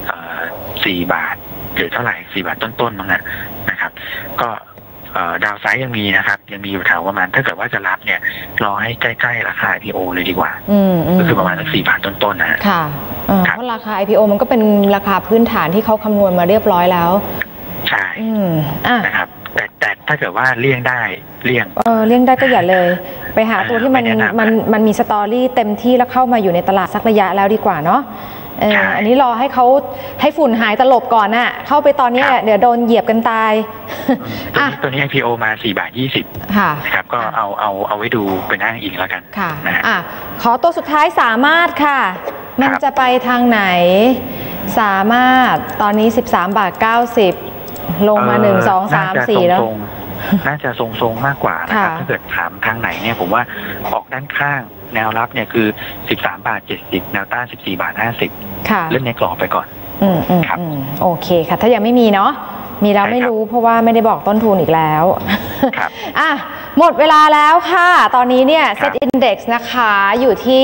4 บาทหรือเท่าไหร่4 บาทต้นๆมั้งนะครับก็ดาวไซด์ยังมีนะครับยังมีอยู่แถวประมาณถ้าเกิดว่าจะรับเนี่ยรอให้ใกล้ๆราคา IPO เลยดีกว่าก็คือประมาณสัก4 บาทต้นๆนะค่ะเพราะราคา IPO มันก็เป็นราคาพื้นฐานที่เขาคำนวณมาเรียบร้อยแล้วใช่นะครับแต่ถ้าเกิดว่าเลี่ยงได้เลี่ยงได้ก็อย่าเลยไปหาตัวที่มันมีสตอรี่เต็มที่แล้วเข้ามาอยู่ในตลาดสักระยะแล้วดีกว่าเนาะอันนี้รอให้ฝุ่นหายตลบก่อนน่ะเข้าไปตอนนี้เดี๋ยวโดนเหยียบกันตายตัวนี้ IPO มา4 บาท 20ครับก็เอาไว้ดูเป็นอ้างอิงแล้วกันค่ะขอตัวสุดท้ายสามารถค่ะมันจะไปทางไหนสามารถตอนนี้13 บาท 90ลงมา1 2 3 4แล้วน่าจะทรงๆมากกว่านะครับถ้าเกิดถามทางไหนเนี่ยผมว่าออกด้านข้างแนวรับเนี่ยคือ13 บาท 70แนวต้าน14 บาท 50เล่นในกรอบไปก่อนครับโอเคค่ะถ้ายังไม่มีเนาะมีแล้วไม่รู้เพราะว่าไม่ได้บอกต้นทุนอีกแล้วหมดเวลาแล้วค่ะตอนนี้เนี่ยเซ็ตอินเด็กซ์นะคะอยู่ที่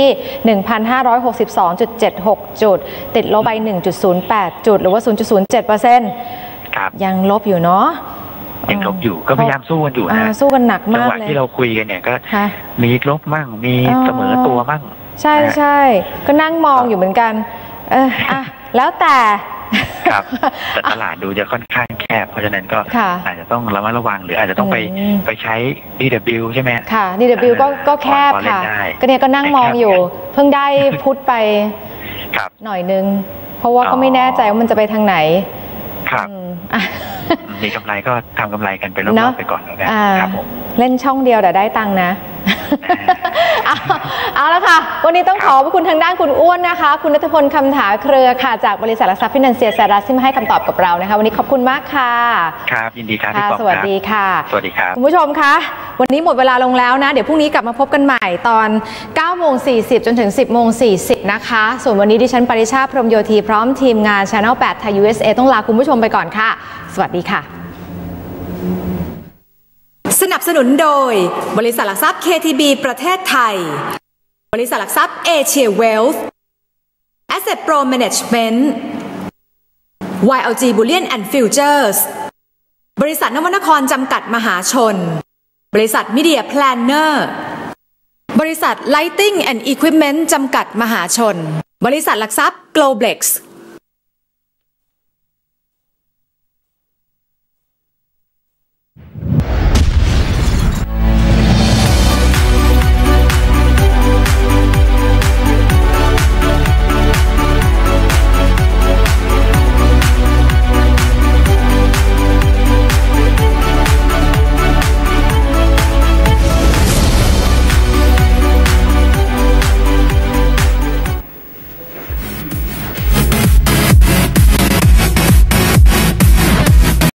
1,562.76 จุดติดลบไป 1.08 จุดหรือว่า 0.07% ยังลบอยู่เนาะยังลบอยู่ก็พยายามสู้กันอยู่นะสู้กันหนักมากเลยจังหวะที่เราคุยกันเนี่ยก็มีลบมั่งมีเสมอตัวมั่งใช่ก็นั่งมองอยู่เหมือนกันแล้วแต่ตลาดดูจะค่อนข้างแคบเพราะฉะนั้นก็อาจจะต้องระมัดระวังหรืออาจจะต้องไปใช้ DW ใช่ไหมค่ะ DW ก็แคบค่ะก็เนี่ยก็นั่งมองอยู่เพิ่งได้พุทธไปหน่อยนึงเพราะว่าก็ไม่แน่ใจว่ามันจะไปทางไหนครับมีกำไรก็ทำกำไรกันไปรอบๆไปก่อนนะครับผมเล่นช่องเดียวแต่ได้ตังค์นะเอาละค่ะวันนี้ต้องขอบคุณทางด้านคุณอ้วนนะคะคุณณัฐพลคำถาเครือค่ะจากบริษัทหลักทรัพย์ฟินแลนเซียสารัสที่มาให้คำตอบกับเรานะคะวันนี้ขอบคุณมากค่ะครับยินดีครับพี่ปอมสวัสดีค่ะสวัสดีครับคุณผู้ชมคะวันนี้หมดเวลาลงแล้วนะเดี๋ยวพรุ่งนี้กลับมาพบกันใหม่ตอน 9:40 จนถึง 10:40 นะคะส่วนวันนี้ดิฉันปริชาพรหมโยธีพร้อมทีมงาน Channel 8 ไทย USA ต้องลาคุณผู้ชมไปก่อนค่ะสวัสดีค่ะสนับสนุนโดยบริษัทหลักทรัพย์ KTB ประเทศไทยบริษัทหลักทรัพย์เอเชียเวลท์ Asset Pro Management YLG Bullion and Futures บริษัทนวนครจำกัดมหาชนบริษัท Media Planner บริษัท Lighting and Equipment จำกัดมหาชนบริษัทหลักทรัพย์ Globlex